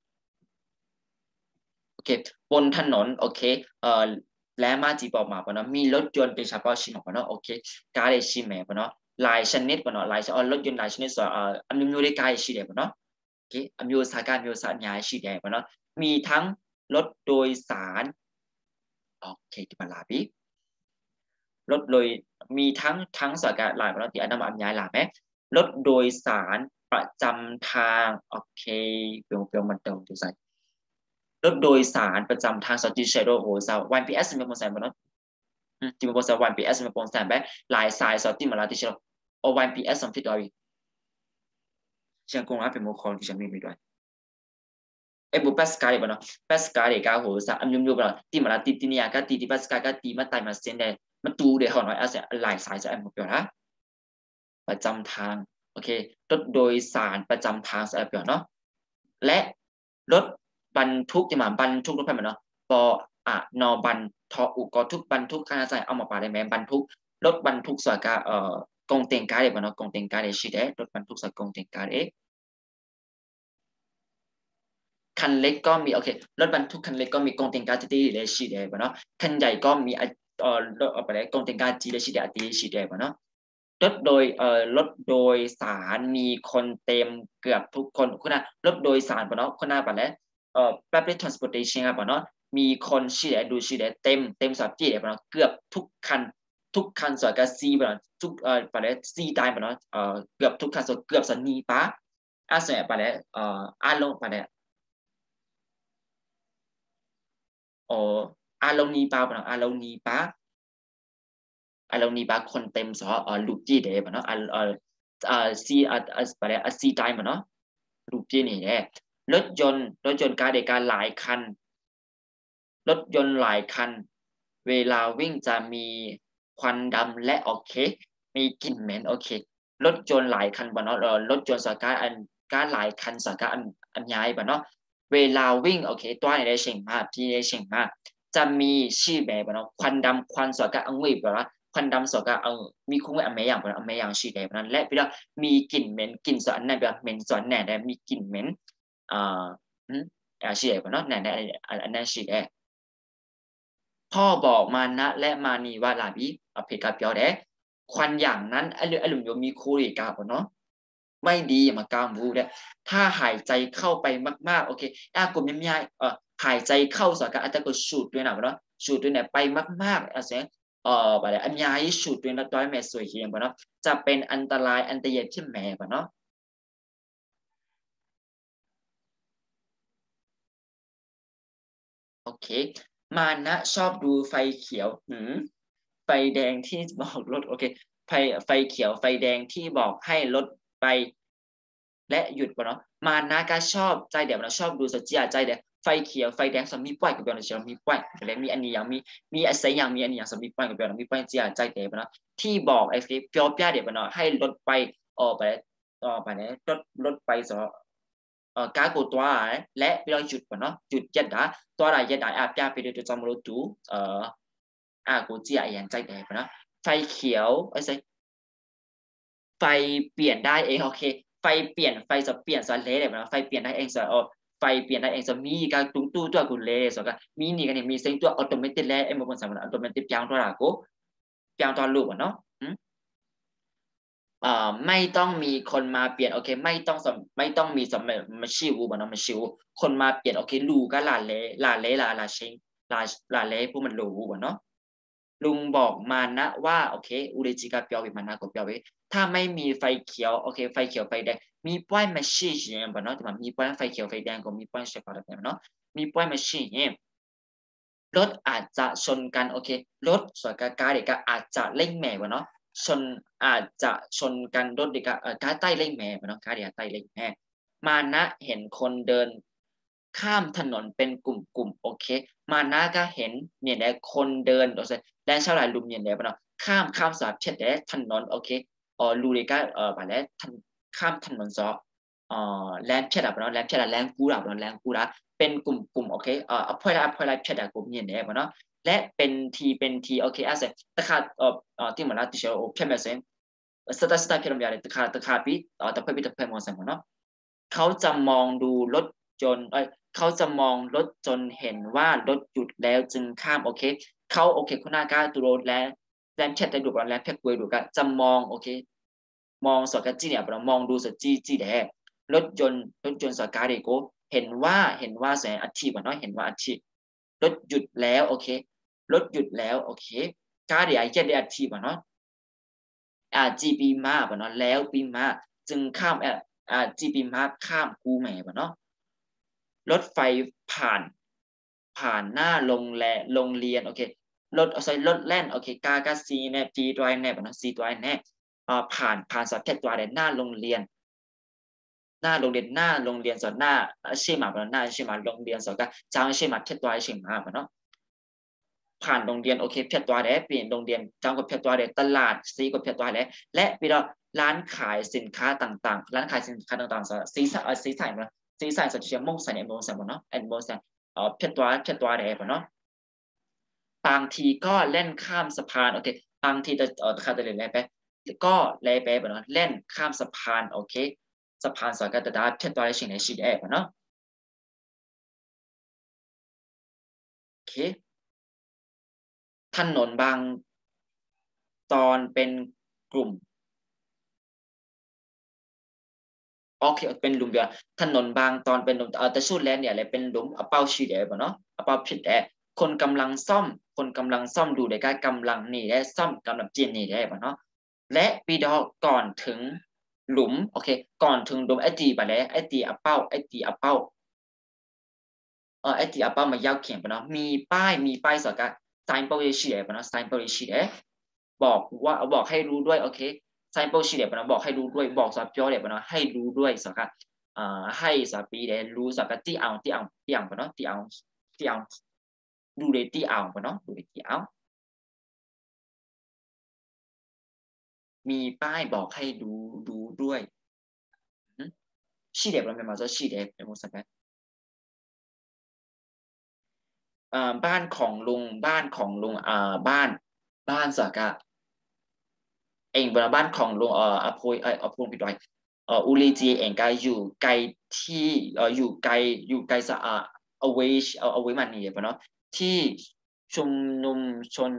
โอเคบนถนนโอเคและมาจีบอกมาปะเนาะมีรถยนต์เป็นเฉพาะชิ้นของปะเนาะโอเคการได้ชิมแม่ปะเนาะลายชนิดปะเนาะลายรถยนต์ลายชนิดส่วนอันนู้นได้การชิเดปะเนาะโอเคอันนู้นสาการอันนู้นสาญาชิเดปะเนาะมีทั้งรถโดยสารโอเคที่มาลาบีรถโดยมีทั้งสากาหลายบางทีอันนั้นมันย้ายหลายไหมรถโดยสารประจำทางโอเคเปลี่ยนมันเติมดูใส่รถโดยสารประจำทางสจีเชโดโหซาวันพีเอสมีคนใส่บ้างจิมบอกว่าวันพีเอสมีคนใส่แบบหลายสายสที่มาลาที่เชโดโอวันพีเอสสมฟิตด้วยฉันคงอาเป็นโมคอนที่ฉันมีด้วยบุปัสกาเลยบ้างปัสกาเลยก้าวโหซาอันยุ่งบ้างที่มาลาที่นี่ก็ที่ปัสกาก็ที่มาไต่มาเส้นเดมาตูเดี๋ยวเขาหน่อยอาจจะหลายสายจะหมดไปนะประจำทางโอเครถโดยสารประจำทางสายเปล่าเนาะและรถบรรทุกที่มาบรรทุกรถไฟมันเนาะปอนบรรทอุกทุกบรรทุกคณะใจเอามาปาได้ไหมบรรทุกรถบรรทุกสากากงเต็งการเดบ้านเนาะกงเต็งการเดชิเดรถบรรทุกสากงเต็งการเดคันเล็กก็มีโอเครถบรรทุกคันเล็กก็มีกงเต็งการจีเลชิเดบ้านเนาะคันใหญ่ก็มีรถอะไรกงเต็งการจีเลชิเดอตีชิเดบ้านเนาะรถโดยสารมีคนเต็มเกือบทุกคนคุณนะรถโดยสารปะเนาะคุณน่าปะแล้วpublic transportation ปะเนาะมีคนชีเดดูชีเดเต็มสอบจีเดปะเนาะเกือบทุกคันสอกับซีปะเนาะทุกปะแล้วซีตายปะเนาะเกือบทุกคันสอเกือบสนีปะอาศัยปะแล้วอาลงปะแล้วอาลงนีปะปะเนาะอาลงนีปะเรานี่บางคนเต็มสอลูกจีเดบเนาะซีไปเลยซีไทม์เนาะลูกจีนี่แหละรถยนต์การเดการหลายคันรถยนต์หลายคันเวลาวิ่งจะมีควันดำและโอเคมีกลิ่นเหม็นโอเครถยนต์หลายคันบ่เนาะรถยนต์สกัดการหลายคันสกัดอันย้ายบ่เนาะเวลาวิ่งโอเคตัวไหนได้เชิงมาพี่ได้เชิงมาจะมีชื่อแบบเนาะควันดำควันสกัดอังเวบเนาะควันดำสกัดมีคุ้งอเมย์อย่างบ่เนาะอเมย์อย่างชื่อแบบนั้นและพี่ว่ามีกลิ่นเหม็นกลิ่นสารนั่นแบบเหม็นสารแน่ได้มีกลิ่นเหม็นชื่อแบบเนาะแน่อันนั้นชื่อแบบพ่อบอกมานะและมานีว่าลาบีเพกาเปียวเด้ควันอย่างนั้นอารมณ์มีคูริกาบ่เนาะไม่ดีมากามบูเด้ถ้าหายใจเข้าไปมากๆโอเคกลมยังไม่หายใจเข้าสกัดอัตก็สูดด้วยนะบ่เนาะสูดด้วยเนี่ยไปมากๆเสียบ่ได้อันยายสูดด้วยนะต้อยแม่สวยเฮียบ่เนาะจะเป็นอันตรายอันตรายที่แม่บ่เนาะโอเคมานะชอบดูไฟเขียวไฟแดงที่บอกรถโอเคไฟเขียวไฟแดงที่บอกให้รถไปและหยุดปะเนาะมานะก็ชอบใจเดี๋ยวเราชอบดูสัจจะใจเดี๋ยวไฟเขียวไฟแดงสามีป้ายกับเบลล์เรามีป้ายแล้วมีอันนี้อย่างมีอะไรอย่างมีอันนี้อย่างสามีป้ายกับเบลล์มีป้ายใจเดี๋ยวปะเนาะที่บอกไอ้ฟิเปียวเปียเดี๋ยวปะเนาะให้รถไปไปเนี่ยรถไปสการกูตัวและเราหยุดปะเนาะหยุดยัดดาตัวอะไรยัดดาเปียไปดูตัวจำรู้ดูกูเจียอย่างใจเดี๋ยวปะเนาะไฟเขียวไอ้ไฟเปลี่ยนได้เองโอเคไฟเปลี่ยนไฟจะเปลี่ยนสเลเลยนะไฟเปลี่ยนได้เองไฟเปลี่ยนได้เองจะมีการตุ้งตู้ตัวกูเลยสก็มีนี่กันเนี่ยมีเซ็งตัวอัตโนมัติแล้วบางคนสามารถอัตโนมัติเพียงตัวละกูเพียงตัวลูกเนาะไม่ต้องมีคนมาเปลี่ยนโอเคไม่ต้องมีสมัยมาชิวบ่เนาะมาชิวคนมาเปลี่ยนโอเคลูก็ลาเชงลาเล่พวกมันลูบ่เนาะลุงบอกมานะว่าโอเคอุเรจิกาเปียววิมานะก็เปียววิถ้าไม่มีไฟเขียวโอเคไฟเขียวไฟแดงมีป้ายมาชี้เห็นบ่เนาะแต่มันมีป้ายไฟเขียวไฟแดงก็มีป้ายเฉพาะแบบเนาะมีป้ายมาชี้เห็นรถอาจจะชนกันโอเครถส่วนการเด็กอาจจะเร่งแม่บ่เนาะชนอาจจะชนกันรถเด็กการใต้เร่งแม่บ่เนาะการเด็กใต้เร่งแม่มานะเห็นคนเดินข้ามถนนเป็นกลุ่มโอเคมานะก็เห็นเนี่ยแหละคนเดินโอเคแดนชาวไร่ลุมเนี่ยแหละบ่เนาะข้ามสาบเช็ดแดนถนนโอเคลูเรก็ไปแล้วข้ามถนนซอแลนด์เช็ดบ่เนาะแลนด์เช็ดแลนด์กูราบ่เนาะแลนด์กูราเป็นกลุ่มโอเคอภัยไลฟ์เช็ดกลุ่มเนี่ยแหละบ่เนาะและเป็นทีโอเคอาเซตะขาที่เหมือนเราที่เชื่อโอเพียงแบบเซนสตาร์พิรามยาเลยตะขาปีตะเพื่อตะเพื่อมองเสมอเนาะเขาจะมองดูรถจนเขาจะมองรถจนเห็นว่ารถหยุดแล้วจึงข้ามโอเคเขาโอเคคุณนาการตุโรดแล้วแลนเช็ดได้ดูกันแล้วเพ็กเวดูกันจะมองโอเคมองสกัดจีเนี่ยเรามองดูสจีแดรถยนต์สกัดเด็กเห็นว่าแสดงอัฐิบ่เนาะเห็นว่าอัฐิรถหยุดแล้วโอเครถหยุดแล้วโอเคกาเดียเย็ดอัฐิบ่เนาะจีปีมาบ่เนาะแล้วปีมาจึงข้ามจีปีมาข้ามกูแหม่บ่เนาะรถไฟผ่านหน้าโรงเรียนโอเครถแล่นโอเคกาซีแน่จีดอยแน่บ่เนาะซีดอยแน่ผ่านสัตว์แค่ตัวหน้าโรงเรียนหน้าโรงเรียนสอนหน้าใช่ไหมบ่หน้าใช่ไหมโรงเรียนสอนก็จางใช่ไหมแค่ตัวใช่ไหมบ่เนาะผ่านโรงเรียนโอเคเพียตัวแล้วเปลี่ยนโรงเรียนจางกับเพียตัวแล้วตลาดซีกับเพียตัวแล้วและปีเราร้านขายสินค้าต่างๆร้านขายสินค้าต่างๆซีใส่บ่ซีใส่สัตว์เชื่อมงใส่ในโมใส่บ่เนาะแอนโมใส่เพียตัวแล้วบ่เนาะบางทีก็เล่นข้ามสะพานโอเคบางทีจะข้ามไปเลยไปก็เลยไปบ่เนาะเล่นข้ามสะพานโอเคสะพานสกัดดาเพียตัวแล้วสิ่งในชีวิตบ่เนาะโอเคถนนบางตอนเป็นกลุ่มโอเคเป็นหลุมเดียวถนนบางตอนเป็นหลุมแต่ชุดแล้วเนี่ยเลยเป็นหลุมเป้าชีเดียวบ่เนาะเป้าผิดแด่คนกำลังซ่อมดูในการกำลังนี่ได้ซ่อมกำลังจีนนี่ได้บ่เนาะและปีดอก่อนถึงหลุมโอเคก่อนถึงหลุมไอตีไปแล้วไอตีเป้าไอตีเป้าไอตีเป้ามายาวเขียนบ่เนาะมีป้ายสกัดไซน์โปรชีเดียวบ่เนาะไซน์โปรชีเดียวบอกให้รู้ด้วยโอเคไซน์โปรชีเดียวบ่เนาะบอกให้รู้ด้วยบอกสอบเปียวเดียวบ่เนาะให้รู้ด้วยสกัดให้สาปีเดรู้สกัดที่เอาบ่เนาะที่เอาดูเลยที่เอาบ่เนาะดูเลยที่เอามีป้ายบอกให้ดูด้วยชีเดบ่เป็นมาจะชีเดเป็นมุสกัดบ้านของลุงบ้านสกัดเองบนบ้านของลุงอภุยอภุยผิดไว้อุลีจีเองก็อยู่ไกลที่อยู่ไกลสะเอาไว้มันนี่ปะเนาะที่ชุมนุมชน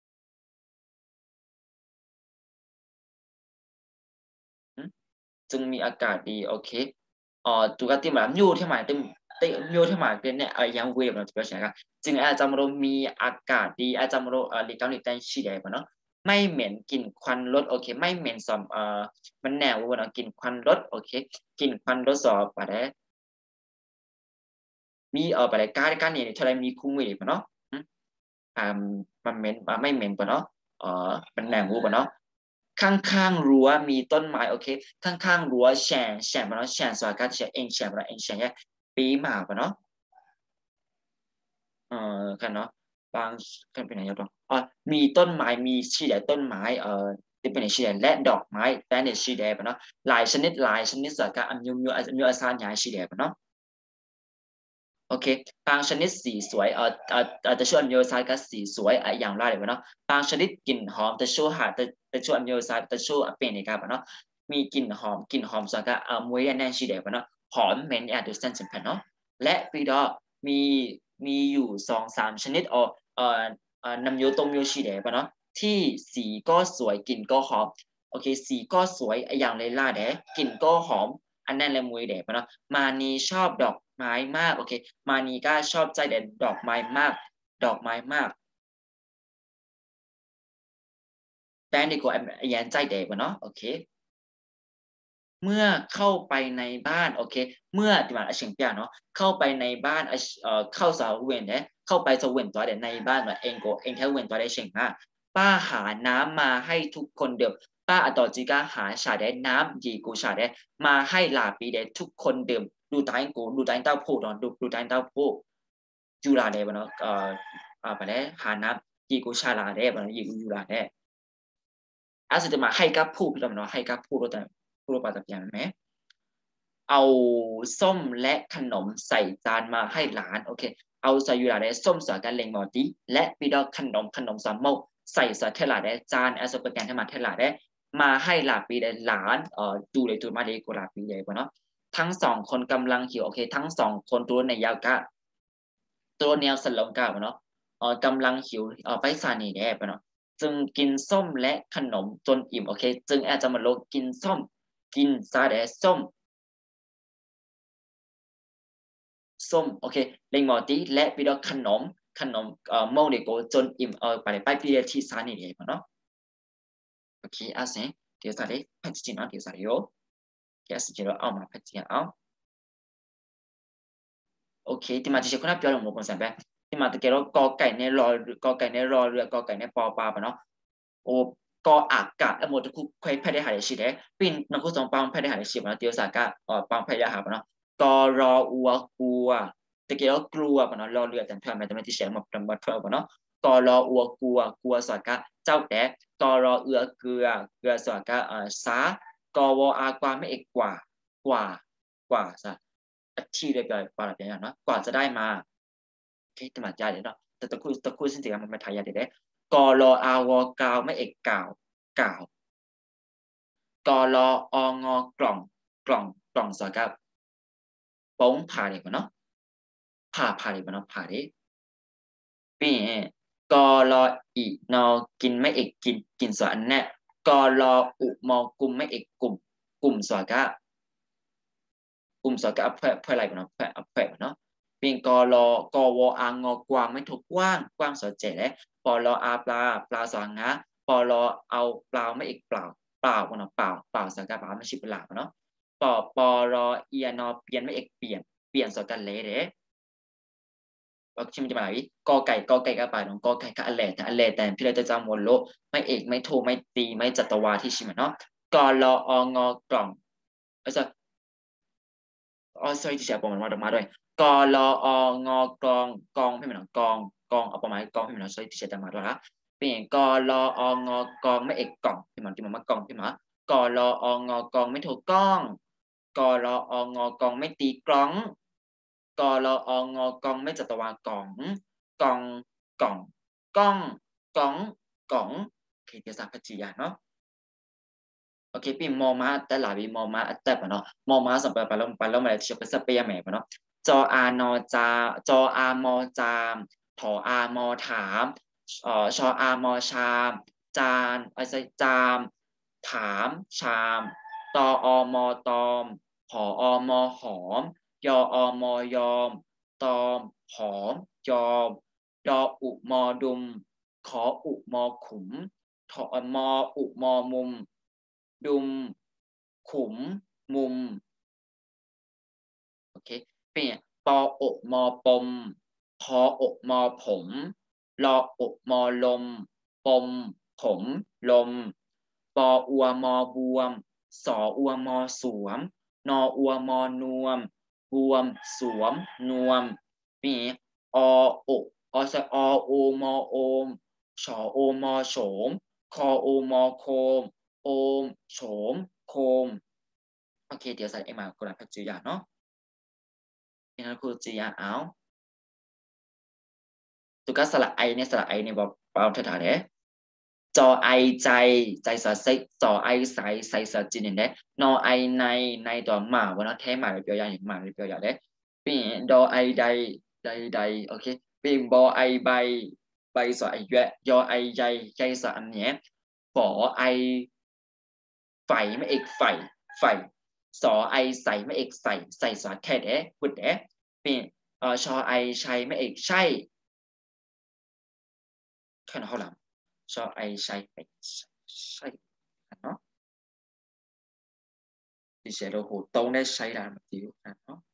จึงมีอากาศดีโอเคตุกติมาอยู่ที่หมายตึมอยู่ที่หมายเป็นเนี่ยยังเวฟเนาะที่เราใช้กันจึงอาจจะมามีอากาศดีอาจจะมาหลีกเลี่ยงหลีกเลี่ยงชีได้ปะเนาะไม่เหม็นกลิ่นควันรถโอเคไม่เหม็นสอมมันแนวว่าเนาะกลิ่นควันรถโอเคกลิ่นควันรถสอบไปได้มีไปได้การเนี่ยเท่าไรมีคุ้งเวฟปะเนาะมันเหม็นไม่เหม็นปะเนาะมันแนวว่าปะเนาะข้างรั้วมีต้นไม้โอเคข้างรั้วแฉปะเนาะแฉสวัสดิ์แฉเองแฉปะเนาะเองแฉเนี่ยปีหมาปะเนาะกันเนาะบางกันเป็นไหนยกตัวมีต้นไม้มีชีแดต้นไม้ที่เป็นชีแดและดอกไม้แต่ในชีแดปะเนาะหลายชนิดสักการอันมีอาสาญาชีแดปะเนาะโอเคบางชนิดสีสวยแต่ช่วอันโยซายก็สีสวยอย่างไรเลยเนาะบางชนิดกลิ่นหอมแต่ช่วแต่ช่วอันโยซายแต่ช่วเป็นอีกครับเนาะมีกลิ่นหอมสักการมวยแน่นชีแดปะเนาะหอมเหม็นดูเซนส์พันเนาะและปีดอมีอยู่2-3ชนิดนำโยตรงโยชิเดะปะเนาะที่สีก็สวยกลิ่นก็หอมโอเคสีก็สวยอย่างเลยล่าเดะกลิ่นก็หอมอันนั้นเลยมวยเดะปะเนาะมานีชอบดอกไม้มากโอเคมานีก็ชอบใจเดะดอกไม้มากแต่นี่ก็ยันใจเดะปะเนาะโอเคเมื่อเข้าไปในบ้านโอเคเมื่อที่มันเฉียงเปียเนาะเข้าไปในบ้านเข้าสาวเวนเนี่ยเข้าไปสาวเวนตัวเด่นในบ้านว่าเองแค่เวนตัวได้เฉียงมากป้าหาน้ำมาให้ทุกคนเดิมป้าต่อจีก็หาชาได้น้ำยีกูชาได้มาให้ลาปีได้ทุกคนเดิมดูตายกูดูตายเต้าผู้เนาะดูตายเต้าผู้ยูราได้ปะเนาะไปแล้วหาน้ำยีกูชาลาได้ปะเนาะยีกูยูราได้อาจจะมาให้กับผู้พี่น้องเนาะให้กับผู้รู้แต่ผู้รู้ปาตับอย่างไหม เอาส้มและขนมใส่จานมาให้หลานโอเคเอาใส่ยูราได้ส้มสากันเลงมอดีและปีดอกขนมสามโมใส่ใส่เทลาได้จานแอสโปรแกรมให้มาเทลาได้มาให้หลานปีได้หลานดูเลยตัวมาเลยกูหลานปีใหญ่ปะเนาะทั้งสองคนกำลังหิวโอเคทั้งสองคนตัวในยาวกะตัวแนวสลงกะปะเนาะกำลังหิวไปซานีแน่ปะเนาะจึงกินส้มและขนมจนอิ่มโอเคจึงอาจจะมาลงกินส้มกินซาแดส้มส้มโอเคเล็งหมอตีและปีดอกขนมมองเด็กโกจนอิ่มไปปีเดียที่ซานี่เองเนาะโอเคอาเซนเดี๋ยวสักเดี๋ยวพัดจีนเนาะเดี๋ยวสักเดี๋ยวแกสจีนเราเอามาพัดจีนเอาโอเคที่มาที่เชคุณนับย้อนลงมาคนสันไปที่มาตะเกียบกอไก่ในรอกอไก่ในรอเรือกอไก่ในปอปลาปะเนาะโอ้ก็อากาศหมดทุกใครแพ้ได้หายชิดเลยปิ่นนักขุดสองปังแพ้ได้หายชิดมาเตียวสากะปังแพ้ได้หาปะเนาะก็รออัวกลัวตะเกียบกลัวปะเนาะรอเรือแต่เพื่อนไม่ที่เสียมาประมาณเท่าปะเนาะก็รออัวกลัวสากะเจ้าแต่ก็รอเกลือสากะสากวอากวาไม่เอกกว่าซะที่เรียบร้อยปาระเปียนเนาะกว่าจะได้มาโอเคแต่มาใจเดี๋ยวเนาะแต่ตะคุยสิ่งที่มันไม่ทายาเดี๋ยวกรออาวกาวไม่เอกกาวกรอองกล่องสอกับป้งผ่าเด็กเนาะผ่าเด็กเนาะผ่าเด็กปีกรออีนอกินไม่เอกกินสออันแน่กรออุมอกุมไม่เอกกลุ่มสอกับเพื่ออะไรเนาะเพื่อเนาะปีกรอกวอางกวางไม่ถูกกว้างสอเจ๋เลยปลอาปลาสองะปลเอาเปล่าไม่อีกเปล่าเนาะเปล่าสังกัดเปล่าไม่ใช่เปล่าเนาะปลเอียนอเปลี่ยนไม่อีกเปลี่ยนสังกัดเละเด้ว่าชิมจะมาไหนกอไก่ก็ไปน้องกอไก่ก็อันแหล่แต่พี่เราจะจำวนโลไม่เอกไม่โทไม่ตีไม่จัตวาที่ชิมเนาะกรอองกล่องsorry ที่เสียปมมาด้วยกรอองกองพี่เหมือนกองเอาประมาณกองพี่เหมือน sorry ที่เสียมาด้วยละเปลี่ยนกรอองกองไม่เอกกล่องพี่เหมือนที่มันมากองพี่เหมือนกรอองกองไม่ถูกกล้องกรอองกองไม่ตีกล้องกรอองกองไม่จัตวากล่องกองก้องโอเคเดี๋ยวสักพัชญาเนาะโอเคปีมอมาแต่หลาบีมอมาแต่ปะเนาะมอมาสัมปะแล้วมาเชื่อเป็นสเปียแม่ปะเนาะจออานอจาจออามอจามถออามอถามชออามอชามจานจามถามชามตอมอตอมหอมอหอมยอมอยอมตอมหอมยอมดออุมอดุมขออุมอขุมถอมออุมอมุมดุมขุมมุมโอเคเป็นปออกมอปมพออกมอผมรออกมอลมปมผมลมปออัวมอบวมสออัวมอสวมนออัวมอนวมบวมสวมนวมมีออกอโอมอโอมชอโอมอโฉมคอโอมอโคมโอมโฉมโคมโอเคเดี๋ยวใส่เอ็มากระพัดจือยาเนาะนี่นะครูจือยาเอาตุกสระไอเนี่ยบอกเปล่าเท่าไหร่จอไอใจสะใส่จอไอใส่สะจีนเนี่ยนอไอในตัวหมาวันนั้นแท้หมาเปียอย่างหมาเปียอย่างเด้ปีดอไอใดโอเคปีบอไอใบสอไอแยะยอไอใจสะอันเนี้ยฝอไอไฟไม่เอกไฟสอไอใส่ไม่เอกใส่สอแค่เด้พุดเด้ปีชอไอใช้ไม่เอกใช่แค่นั้นเขาหลังชอไอใช้ไม่ใช่เนาะที่เสียเราหูตรงได้ใช้ได้มาติวเนาะ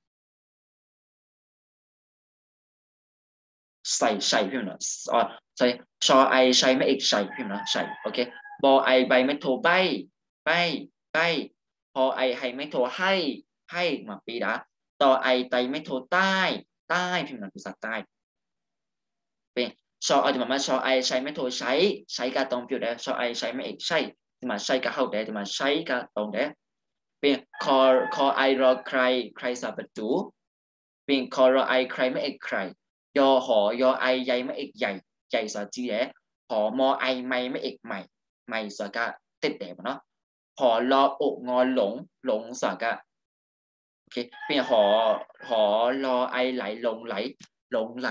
ใส่พี่มันเนาะใส่ชอไอใช้ไม่เอกใส่พี่มันเนาะใส่โอเคบอไอใบไม่โทใบพอไอให้ไม่โทให้มาปีดาต่อไอไตไม่โทใต้พี่มันภาษาใต้เป็นชอเอาจะมาชอไอใช้ไม่โทใช้การตรงผิวได้ชอไอใช้ไม่เอกใช่จะมาใช้กับเขาได้จะมาใช้กับตรงได้เป็นคอไอรอใครสาประตูเป็นคอรอไอใครไม่เอกใครยอหอยอไอใหญ่ไม่เอกใหญ่สาจีแอหอมอไอไม่เอกใหม่สากะติดแดดเนาะหอรออกงอหลงสากะโอเคเป็นหอรอไอไหลหลงไหล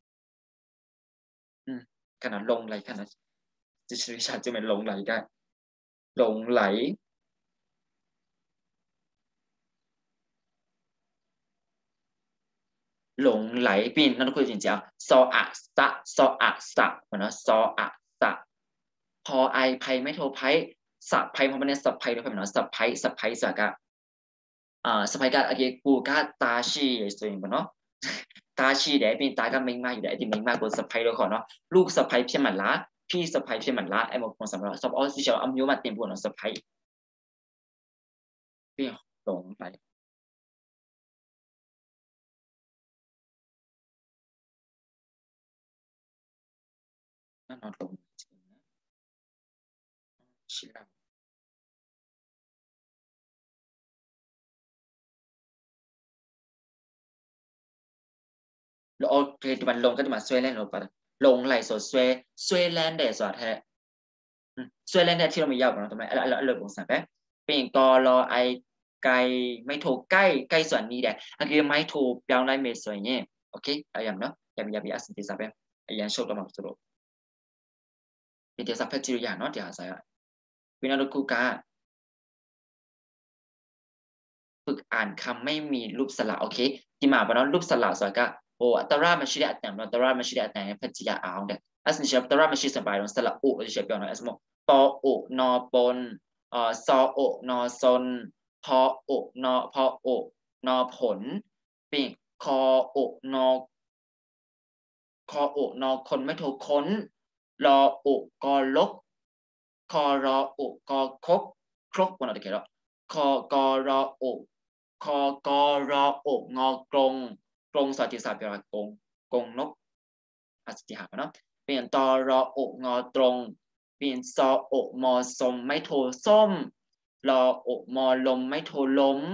ขนาดลงไหลขนาดจะวิชาจะเป็นลงไหลได้หลงไหลหลงไหลปีนนั่นคือจริงๆซออะสะซออะสะเหมือนนะซออะสะพอไอไพไม่โทไพสะไพเพราะมันเนี่ยสะไพด้วยเหมือนนะสะไพสะไพสะกะสะไพกะโอเคกูกะตาชีส่วนเหมือนเนาะตาชีเดี๋ยวเป็นตาก็ไม่มากอยู่เดี๋ยวที่ไม่มากกูสะไพด้วยขอเนาะลูกสะไพเพี้ยนมันละพี่สะไพเพี้ยนมันละไอ้หมดคนสำหรับสอบอ้อสิเชียวอัมยุมาเต็มปวดเนาะสะไพเปรี้ยวหลงไปนั่นนอนหลงจริงนะชิลาแล้วโอเคที่มันลงก็จะมาช่วยเล่นเราปะลงไหลสดช่วยเล่นเดี๋ยวสวัสดีช่วยเล่นได้ที่เราไม่ยาวกว่าเราทำไมแล้วเลิกลงสักแป๊บเป็นกอรอไอไกลไม่โทรใกล้ส่วนนี้แดอันนี้ไม่โทรเปล่าไรเมสวยเนี่ยโอเคอย่างเนาะอย่าไปอัศจรรย์สักแป๊บอย่างโชคเรามาสรุปเป็นเดี๋ยวสักแป๊บจิรุยาเนาะเดี๋ยวใส่วินาทีกูกาฝึกอ่านคำไม่มีรูปสระโอเคที่มาปะเนาะรูปสระสวยก็โอ้ตรามันชื่ออัตแนวตรามันชื่ออัตแนวพัจจยาเอาเด็กอันนี้ชื่อตรามันชื่อสบายเนาะสระอุจะชื่อเปล่าเนาะสมมติปออุนอปนซอโอนอซนพอโอนอพอโอนอผลปีคอโอนอคอโอนอคนไม่โทรค้นรอโอกอลกคอรอโอกอคกครกวันอะไรกันแล้วคอกอรอโอคอกอรอโอกงอกรงกรงสวัสดิศาสตร์แปลว่ากรงกรงนกอาสติหาเนาะเปลี่ยนตอรอโอกงอตรงเปลี่ยนซอโอกมอสมไม่โทส้มรอโอกมอลมไม่โทล้ม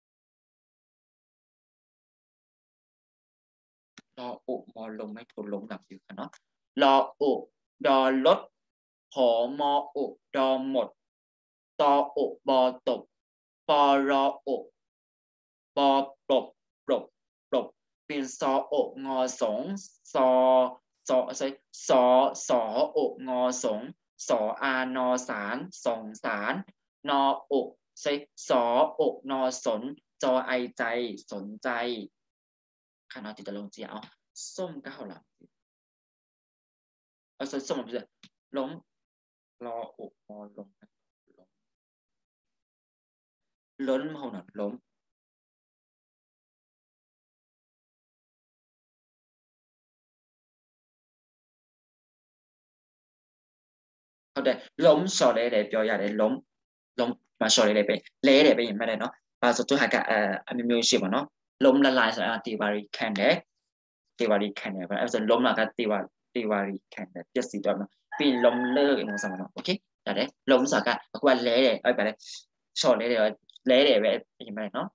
รอโอกมอลมไม่โทล้มหลับอยู่กันเนาะรอโอกดอลดหอมอโอกดอหมดตอโอกบอตกปอรอโอกปอปลบปลบปลบเป็นซอโอกงอสงซอซอใช่สอสอโอกงอสงสออานอสารสองสารนออกใช่สออกนอสนจอไอใจสนใจขนาดติดตะลงเจียวส้มก็เท่าไหร่ส้มมันจะล้มรออกมอลงล้นเท่านั้นล้มเขาได้ล้มสอได้เปียวอยากได้ล้มมาสอได้ไปเละได้ไปยังไม่ได้เนาะปาสุดท้ายก็อันนี้มิวสิกเนาะล้มละลายสารตีวารีแคนเดตีวารีแคนเดเพราะฉะนั้นล้มละก็ตีวารีแคนเดเจ็ดสี่ตัวเนาะปีนล้มเลิกอีกหนึ่งสมัยเนาะโอเคได้ล้มสารก็ก็ว่าเละได้ไปเลยสอได้เละได้ไปยังไม่ได้เนาะ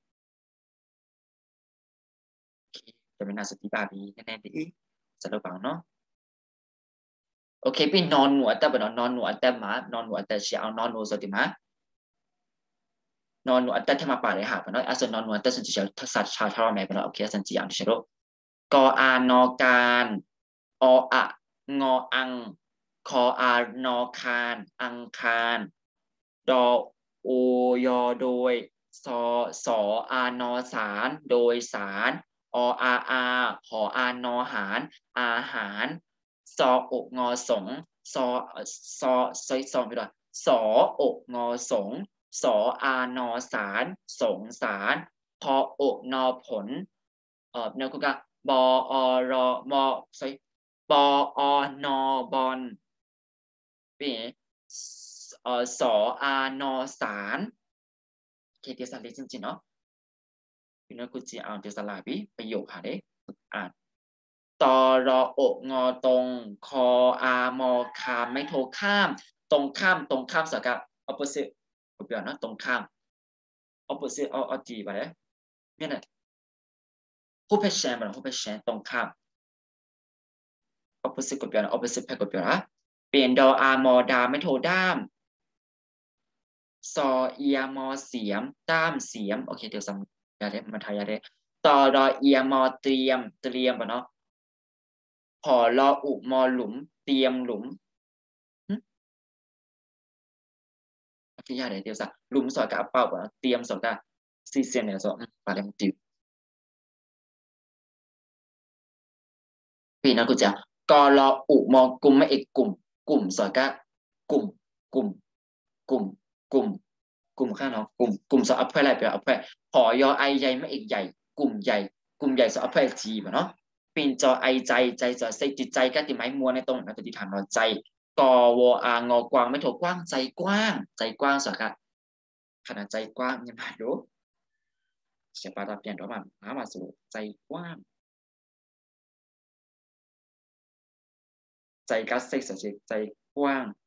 จะเป็นนาสติบาบีแน่ๆดีจะระวังเนาะโอเคปีนอนหนวดแต่เป็นนอนหนวดแต่หมานอนหนวดแต่เชียเอานอนหนวดสติมานอนหนวดแต่ถ้ามาป่าเลยหาปะเนาะอาศัยนอนหนวดแต่สันจิเชียวทัศชาทารแม่ปะเนาะโอเคสันจิอย่างที่เชโรกออานอการออะงออังคออานอคานอังคารดอโอยอโดยสอสออานอสารโดยสารออาหออานอหารอาหารซออกงอสงซอซอซอไม่ได้สออกงอสงสออานอสารสงสารพออกนอผลเนี่ยก็บอรอมอ sorry ปอนอบอลเป็นสอานอสารเคเตียสาลีจริงๆเนาะพี่น้องกุจิเอาเตียสลาบีประโยคหาได้อ่านตอรออกงอตรงคออามอคามไม่โทรข้ามตรงข้ามสักกับ opposite ผมเปลี่ยนนะตรงข้าม opposite เอาจีไปเลยเนี่ยนะผู้เพชรแชมป์ผู้เพชรแชมป์ตรงข้าม opposite กดเปลี่ยน opposite แพ้กดเปลี่ยนนะเปลี่ยนดออามอดาไม่โทรด้ามซอเอียมอเสียมด้ามเสียมโอเคเดี๋ยวสัมยาเดมันทายาเดต่อรอเอียมอเตรียมป่ะเนาะพอรออุมอหลุมเตรียมหลุมโอเคยาเดเดี๋ยวสักหลุมสอดกับเป้าป่ะเตรียมสอดกับซีเซียนเนี่ยสอดปาเลมติวปีนะกูจะกอรออุมอกลุ่มไม่อีกกลุ่มสอดก็กลุ่มกลุ่มกลุ่มข้างเนาะกลุ่มสอดอัพเพื่ออะไรไปอัพเพื่อหอยอไอใหญ่ไม่อีกใหญ่กลุ่มใหญ่สอดอัพเพื่อจีบเนาะปีนจอไอใจจอใส่จิตใจก็ติไม้มัวในตรงนั้นติฐานนอนใจกอวองอกวางไม่ถูกกว้างใจกว้างสอดก็ขนาดใจกว้างยังไงดูเสียปาตาเปลี่ยนตัวมาสู่ใจกว้างใจกัสเซ็กซ์ใจกว้าง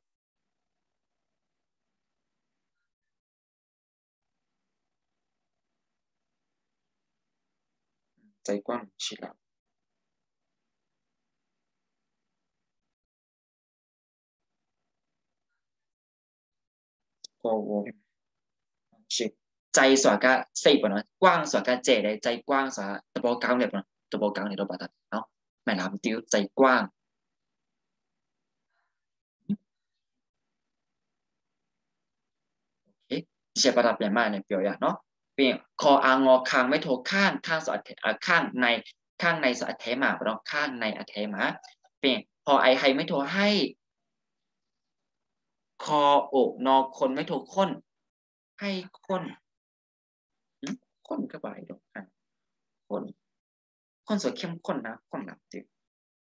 ใจกว้างชิละโกโวชิใจสวก็เซปเนาะกว้างสวก็เจได้ใจกว้างสวตะโบกลางเนี่ยเนาะตะโบกลางเนี่ยเราปะตัดเนาะแม่น้ำติ้วใจกว้างโอเคที่ใช้ประดับใหญ่มากเนี่ยเปรียวอย่างเนาะเปลี่ยนคออางอคางไม่โทข้างสอดข้างในสอดเทมาเนาะข้างในอเทมาเปลี่ยนพอไอให้ไม่โทให้คออกนอคนไม่โทค้นให้คนคนก็ไปดอกคนสวยเข้มข้นนะคนหนักจิต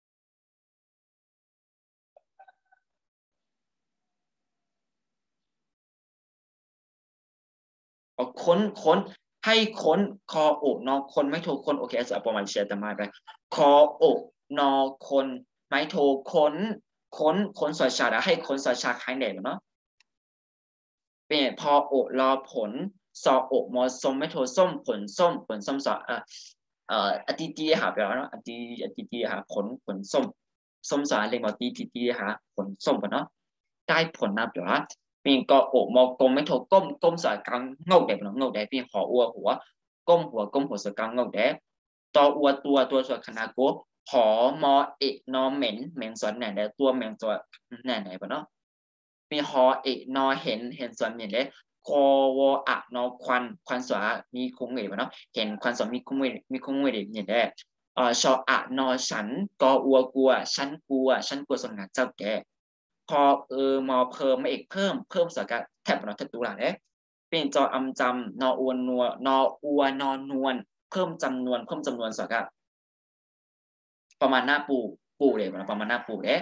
เอาค้นให้ค้นคออกนอคนไม่โทคนโอเคจะประมาณเชียร์จะมาไปคออกนอคนไม่โทค้นสวยชาดให้ค้นสวยชาคล้ายเด็กเนาะเป็นพออกรอผลสออกมอส้มไม่โทส้มผลส้มสออติตีหาไปแล้วเนาะอติตีหาผลส้มสารเรียกว่าตีหาผลส้มปะเนาะได้ผลนับอยู่ละปีนก็โอกมอกลมไม่โทก้มสารกลางเงาแดดเนาะเงาแดดปีหออัวหัวก้มหัวสารกลางเงาแดดต่ออัวตัวส่วนคณะโกหอมอเอกนอเหม็นส่วนไหนแดดตัวเหม็นตัวไหนปะเนาะมีหอเอกนอเห็นส่วนเหม็นเลยคอวอะนอควันสวามีคงเวปะเนาะเห็นควันสวามีคงเวเนี่ยแดดชออะนอฉันกออัวกลัวฉันกลัวสงานเจ้าแกพอมอเพิ่มไม่เอกเพิ่มสกัดแทบเนาะแทบตัวละเนี่ยเป็นจออำจำนออวนนัวนออัวนอนวลเพิ่มจำนวนสกัดประมาณหน้าปูเลยประมาณหน้าปูเลย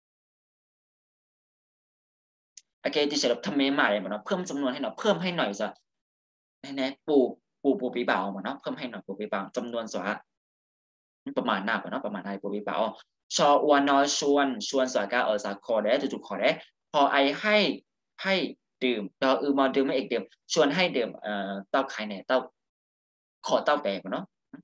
โอเคที่เฉลิมทำเมใหม่เนาะเพิ่มจำนวนให้หน่อยเพิ่มให้หน่อยซะแน่ปูปีเบาเนาะเพิ่มให้หน่อยปูปีเบาจำนวนสกัดประมาณหน้าเนาะประมาณได้ปูปีเบาชออวนนอชวนสกัดสาคอได้จุดคอได้พอไอให้ดื่มดอมอดื่มไม่เอกดื่มชวนให้ดื่มเต้าไข่เนี่ยเต้าขอเต้าแตกเนาะ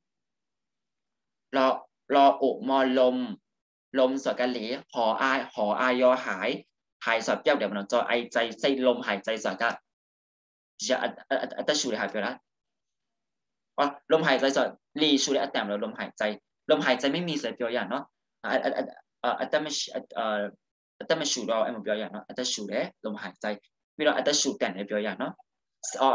รออกมอลมสกัดเหลหออายอหายสับเจ้าเดี๋ยวมันจอไอใจใส่ลมหายใจสกัดจะอัตชูเลยหายไปแล้วอ๋อลมหายใจสอดรีชูเลยอัตแตมแล้วลมหายใจไม่มีเลยเปียวอย่างเนาะอัตไม่อัตไม่ชูเราเอ็มเปียวอย่างเนาะอัตชูเลยลมหายใจมีเราอัตชูแต่ในเปียวอย่างเนาะอ๋อ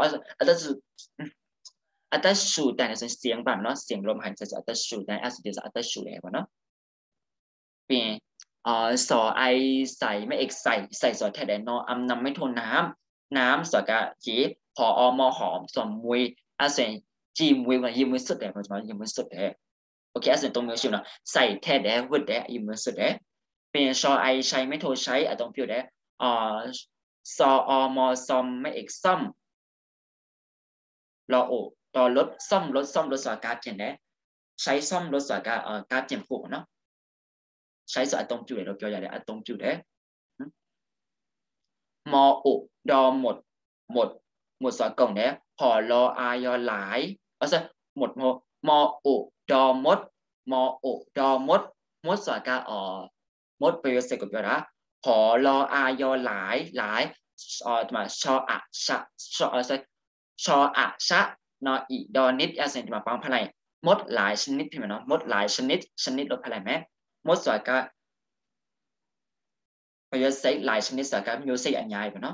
อัตชูแต่ในเสียงแบบเนาะเสียงลมหายใจจะอัตชูแต่อัตจะอัตชูเลยเนาะเป็นสอไอใส่ไม่เอกใส่สอแทนนออำนำไม่ทนน้ำสกะจีพอมอหอมสมมวยอาเซนจีมวยมันยิมมือสุดเลยมันจะยิมมือสุดเลยโอเคอาเซนตรงมือชิวนะใส่แทนวุดยิมมือสุดเลยเป็นชอไอใช้ไม่โทใช้ตรงผิวเลยสอมอซอมไม่เอกซ่อมรอโอต่อลดซ่อมลดสกัดเขียนได้ใช้ซ่อมลดสกัดการเจียมผูกเนาะใช้สตรงจุดเราเกี่ยวอย่างไรตรงจุดเด้มออุดอหมดสกงเด้พอรออายอหลายซะหมดมออุดอมดมออุดอมดสกามดไปเสกกับนะพอรออายอหลายมาชออะชะชออะชะนออีดอนิดอาเซนมาปังพลายมดหลายชนิดพี่เนาะมดหลายชนิดลดพลายไหมมดสวยก็พยศใช้หลายชนิดสกัดมีใช้อันใหญ่ปะเนาะ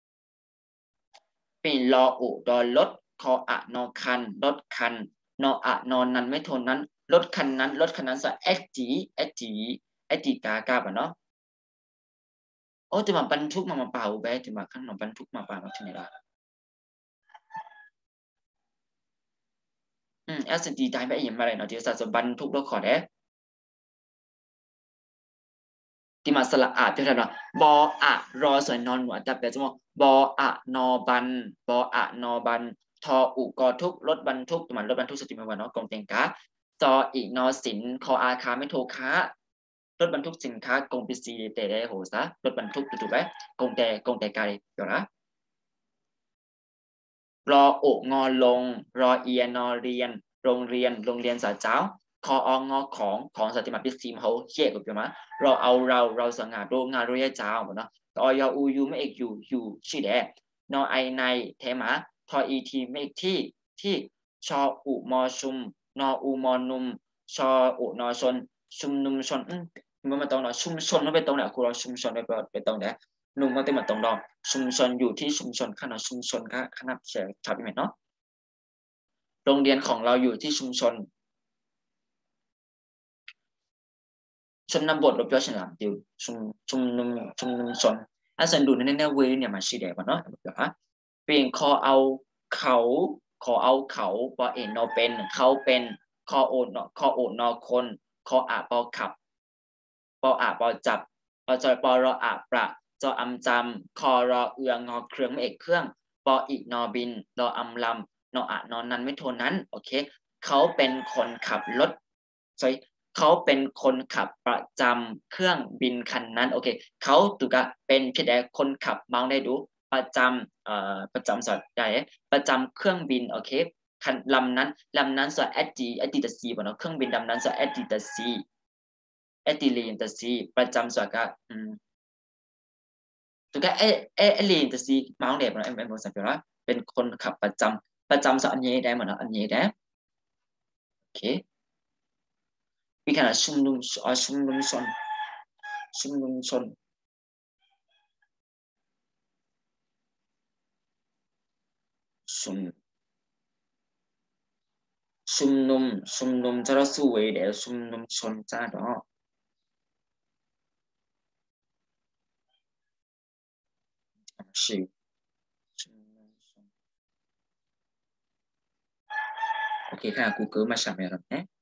เป็นรออุดอลดคออะนอคันลดคันนออะนอนนั้นไม่ทนนั้นรถคันนั้นสะแอดจีกากาปะเนาะโอ้แต่มาบรรทุกมาเปล่าไปแต่มาข้างนอกบรรทุกมาเปล่ามาที่ไหนล่ะS&D ได้ไปอย่างไรเนาะที่สัตว์บรรทุกรถขอได้ที่มาสละอาดที่เราบออะรอส่วนนอนหัวแต่เป็นสมมติบออะนอบันบออะนอบันทออุกอทุกรถบรรทุกมันรถบรรทุกสติมาวันเนาะกงเต็งกาจออีนอสินคออาคาไม่โทค้ารถบรรทุกสินค้ากงปิซีเตะโหซะรถบรรทุกถูกไหมกงแต่ไกลเดี๋ยวนะรอโองอลงรอเอียนอเรียนโรงเรียนสาเจ้าคอองอของสติมาพิซีมเขาเชี่ยกับเดี๋ยวนะเราสังหารโรงงานรุ่ยเจ้าหมดเนาะตอยอูยูไม่เอกอยู่ชื่อแดนอไอในเทมาทออีทีไม่เอกที่ชออุมอชุมนออูมอนุมชออุนอชนชุมนุมชนมันมาตรงเนาะชุมชนมันไปตรงไหนกูเราชุมชนไปตรงไหนนุ่มมันเต็มตรงดองชุมชนอยู่ที่ชุมชนขนาดชุมชนก็ขนาดเฉยชอบไหมเนาะโรงเรียนของเราอยู่ที่ชุมชนชนบทรบย่อฉลามติวชุมนุมชนอาศัยดูในเวเนี่ยมาชีเดกว่าเนาะเปลี่ยนคอเอาเขาปอเอ็นนอเป็นเขาเป็นคอโอนอคนคออาปอขับปออาปอจับปอจอยปอรออาประจออำจำคอรอเอืองงอเครื่องไม่เอกเครื่องปออีกนอบินรออำลำนออะนอนนั้นไม่โทนนั้นโอเคเขาเป็นคนขับรถเขาเป็นคนขับประจำเครื่องบินคันนั้นโอเคเขาถูกเป็นแค่คนขับมองได้ดูประจำสอดได้ประจำเครื่องบินโอเคคันลำนั้นสอดแอดดีตซีบ่เนาะเครื่องบินลำนั้นสอดแอดดีตซีแอดดีลีนตซีประจำสอดก็ถูกแอดลีนตซีมองได้บ่เนาะเอ็มสังเกตว่าเป็นคนขับประจำสอดอันนี้ได้บ่เนาะอันนี้ได้โอเคมีขนาดชุมนุมชนชุมนุมชนชุมนุมจะเราสู้ไว้เดี๋ยวชุมนุมชนจ้าดอกชื่อชุมนุมชนโอเคค่ะ Google มาชาเมรันนะ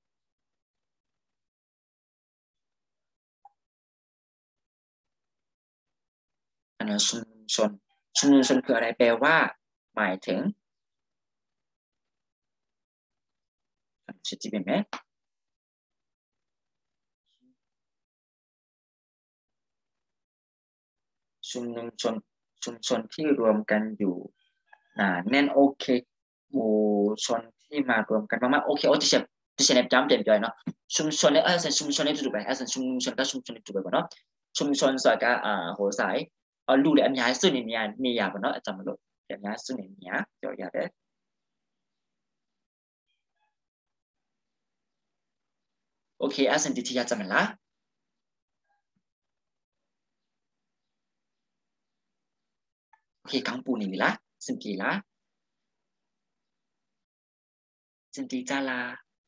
อันนั้นชุมนุมชนคืออะไรแปลว่าหมายถึงชัดเจนไหมชุมนุมชนชุมชนที่รวมกันอยู่แน่นโอเคหมู่ชนที่มารวมกันมากๆโอเคโอ้ที่เชนจำเต็มใจเนาะชุมชนเนี่ยสันชุมชนเนี่ยถูกไหมสันชุมชนก็ชุมชนถูกไหมเนาะชุมชนสายก็โหสายดูเลยอันนี้สุดนี่ยาบ่เนาะจำมาเลยอันนี้สุดนี่ยาเดี๋ยวยาเด้โอเคสันติที่ยาจำมาละโอเคกังปูนี่ละสินกีละสินติจาลา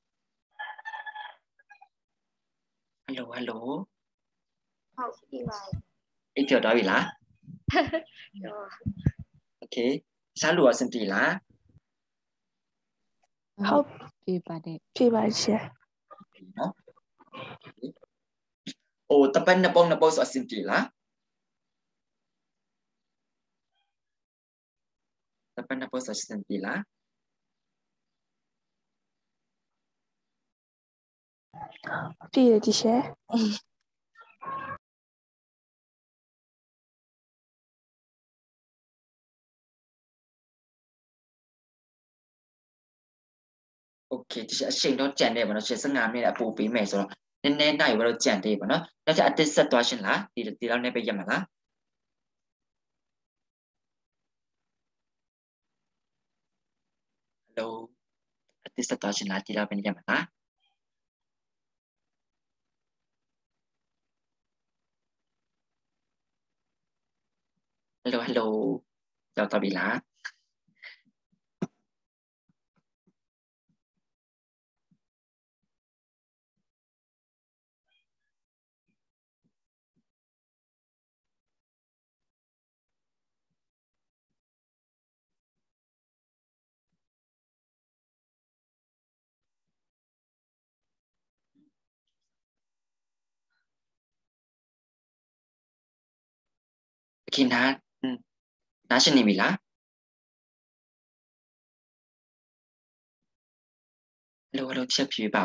ฮัลโหล好，意外。 อีเดียวดอวิละโอเคซาลัวสินติละ好，批吧一些。 เนาะโอ้ตะเป็นนะปงสอสินติละตะเป็นนะปงสอสินติละ批的这些。 โอเคที่จะเชิงเราแจนได้บ่เนาะเชิงสง่ามีอะปูปีแม่ซะแน่ๆได้ว่าเราแจนได้บ่เนาะแล้วจะอัติสัตว์ชินละดีเราในไปยามละฮัลโหลอัติสัตว์ชินละดีเราเป็นยามละฮัลโหลเราตอบิละนะนะชนิดวิละเราเชื่อผิวเปล่า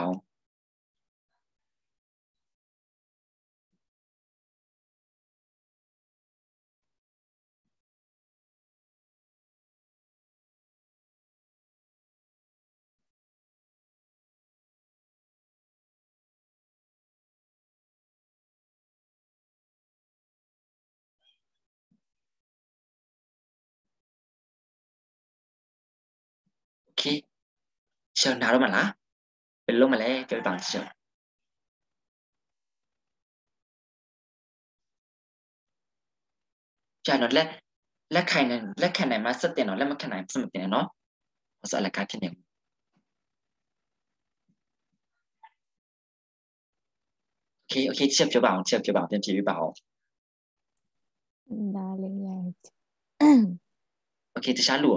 โอเคเชื่อนารู้มาละเป็นลมมาแล้วเกิดบางเชื่อใช่เนาะและใครเนี่ยและแค่ไหนมาสเตียนเนาะและมาแค่ไหนสมัติเนาะภาษาอะไรกันที่เนี่ยโอเคเชื่อผิวเปล่าเชื่อผิวเปล่าเป็นผิวเปล่า 나래야지. โอเคจะช้าหลัว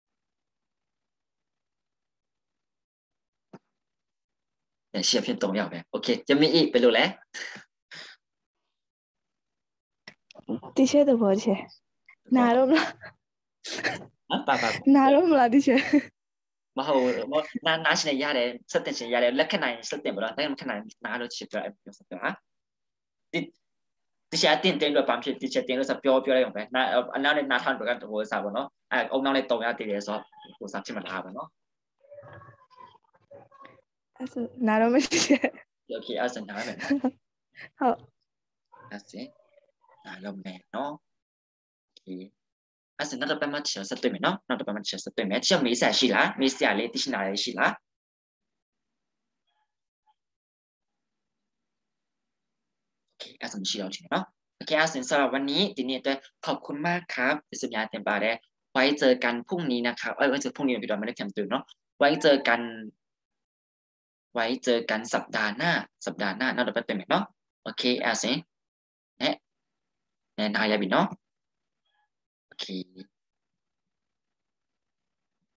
เนี่ยเชื่อผิวตรงอย่างไปโอเคจะมีอีกไปรู้แล้ว 티셔츠 뭐지? 나름라 ป่ะ 나름라 티셔. มาโหน้าชินยาเลยสเต็ปชินยาเลยและแค่ไหนสเต็ปบ่ล่ะแต่แค่ไหนน้าเราชิบะอยู่สักฮะที่เชื่อตีนเต็มด้วยปั๊มที่เชื่อตีนด้วยสับเปียวอะไรอย่างไปน้าอันนั้นน้าทำด้วยกันตัวสาวเนาะองค์น้องเลยตรงยาตีเลยสอบตัวสาวชิมันลาบเนาะ 아서 나름의 티셔. โอเคเอาสัญญาแบบ 어, นั่นสิเราแม่เนาะโอเคอาสัญญาเราไปมาเชื่อสเต็ปเนาะเราไปมาเชื่อสเต็ปเชื่อมีเสียชีละมีเสียเลยที่ชินาเลยชีละโอเคอาสัญญาชีเราทีเนาะโอเคอาสัญญาสำหรับวันนี้ทีนี้ด้วยขอบคุณมากครับสัญญาเต็มปากเลยไว้เจอกันพรุ่งนี้นะครับไว้เจอพรุ่งนี้พี่ดอนไม่ได้แคมตื่นเนาะไว้เจอกันสัปดาห์หน้าเราจะไปเต็มเนาะโอเคอาสัญญาแนะนายาบินเนาะโอเค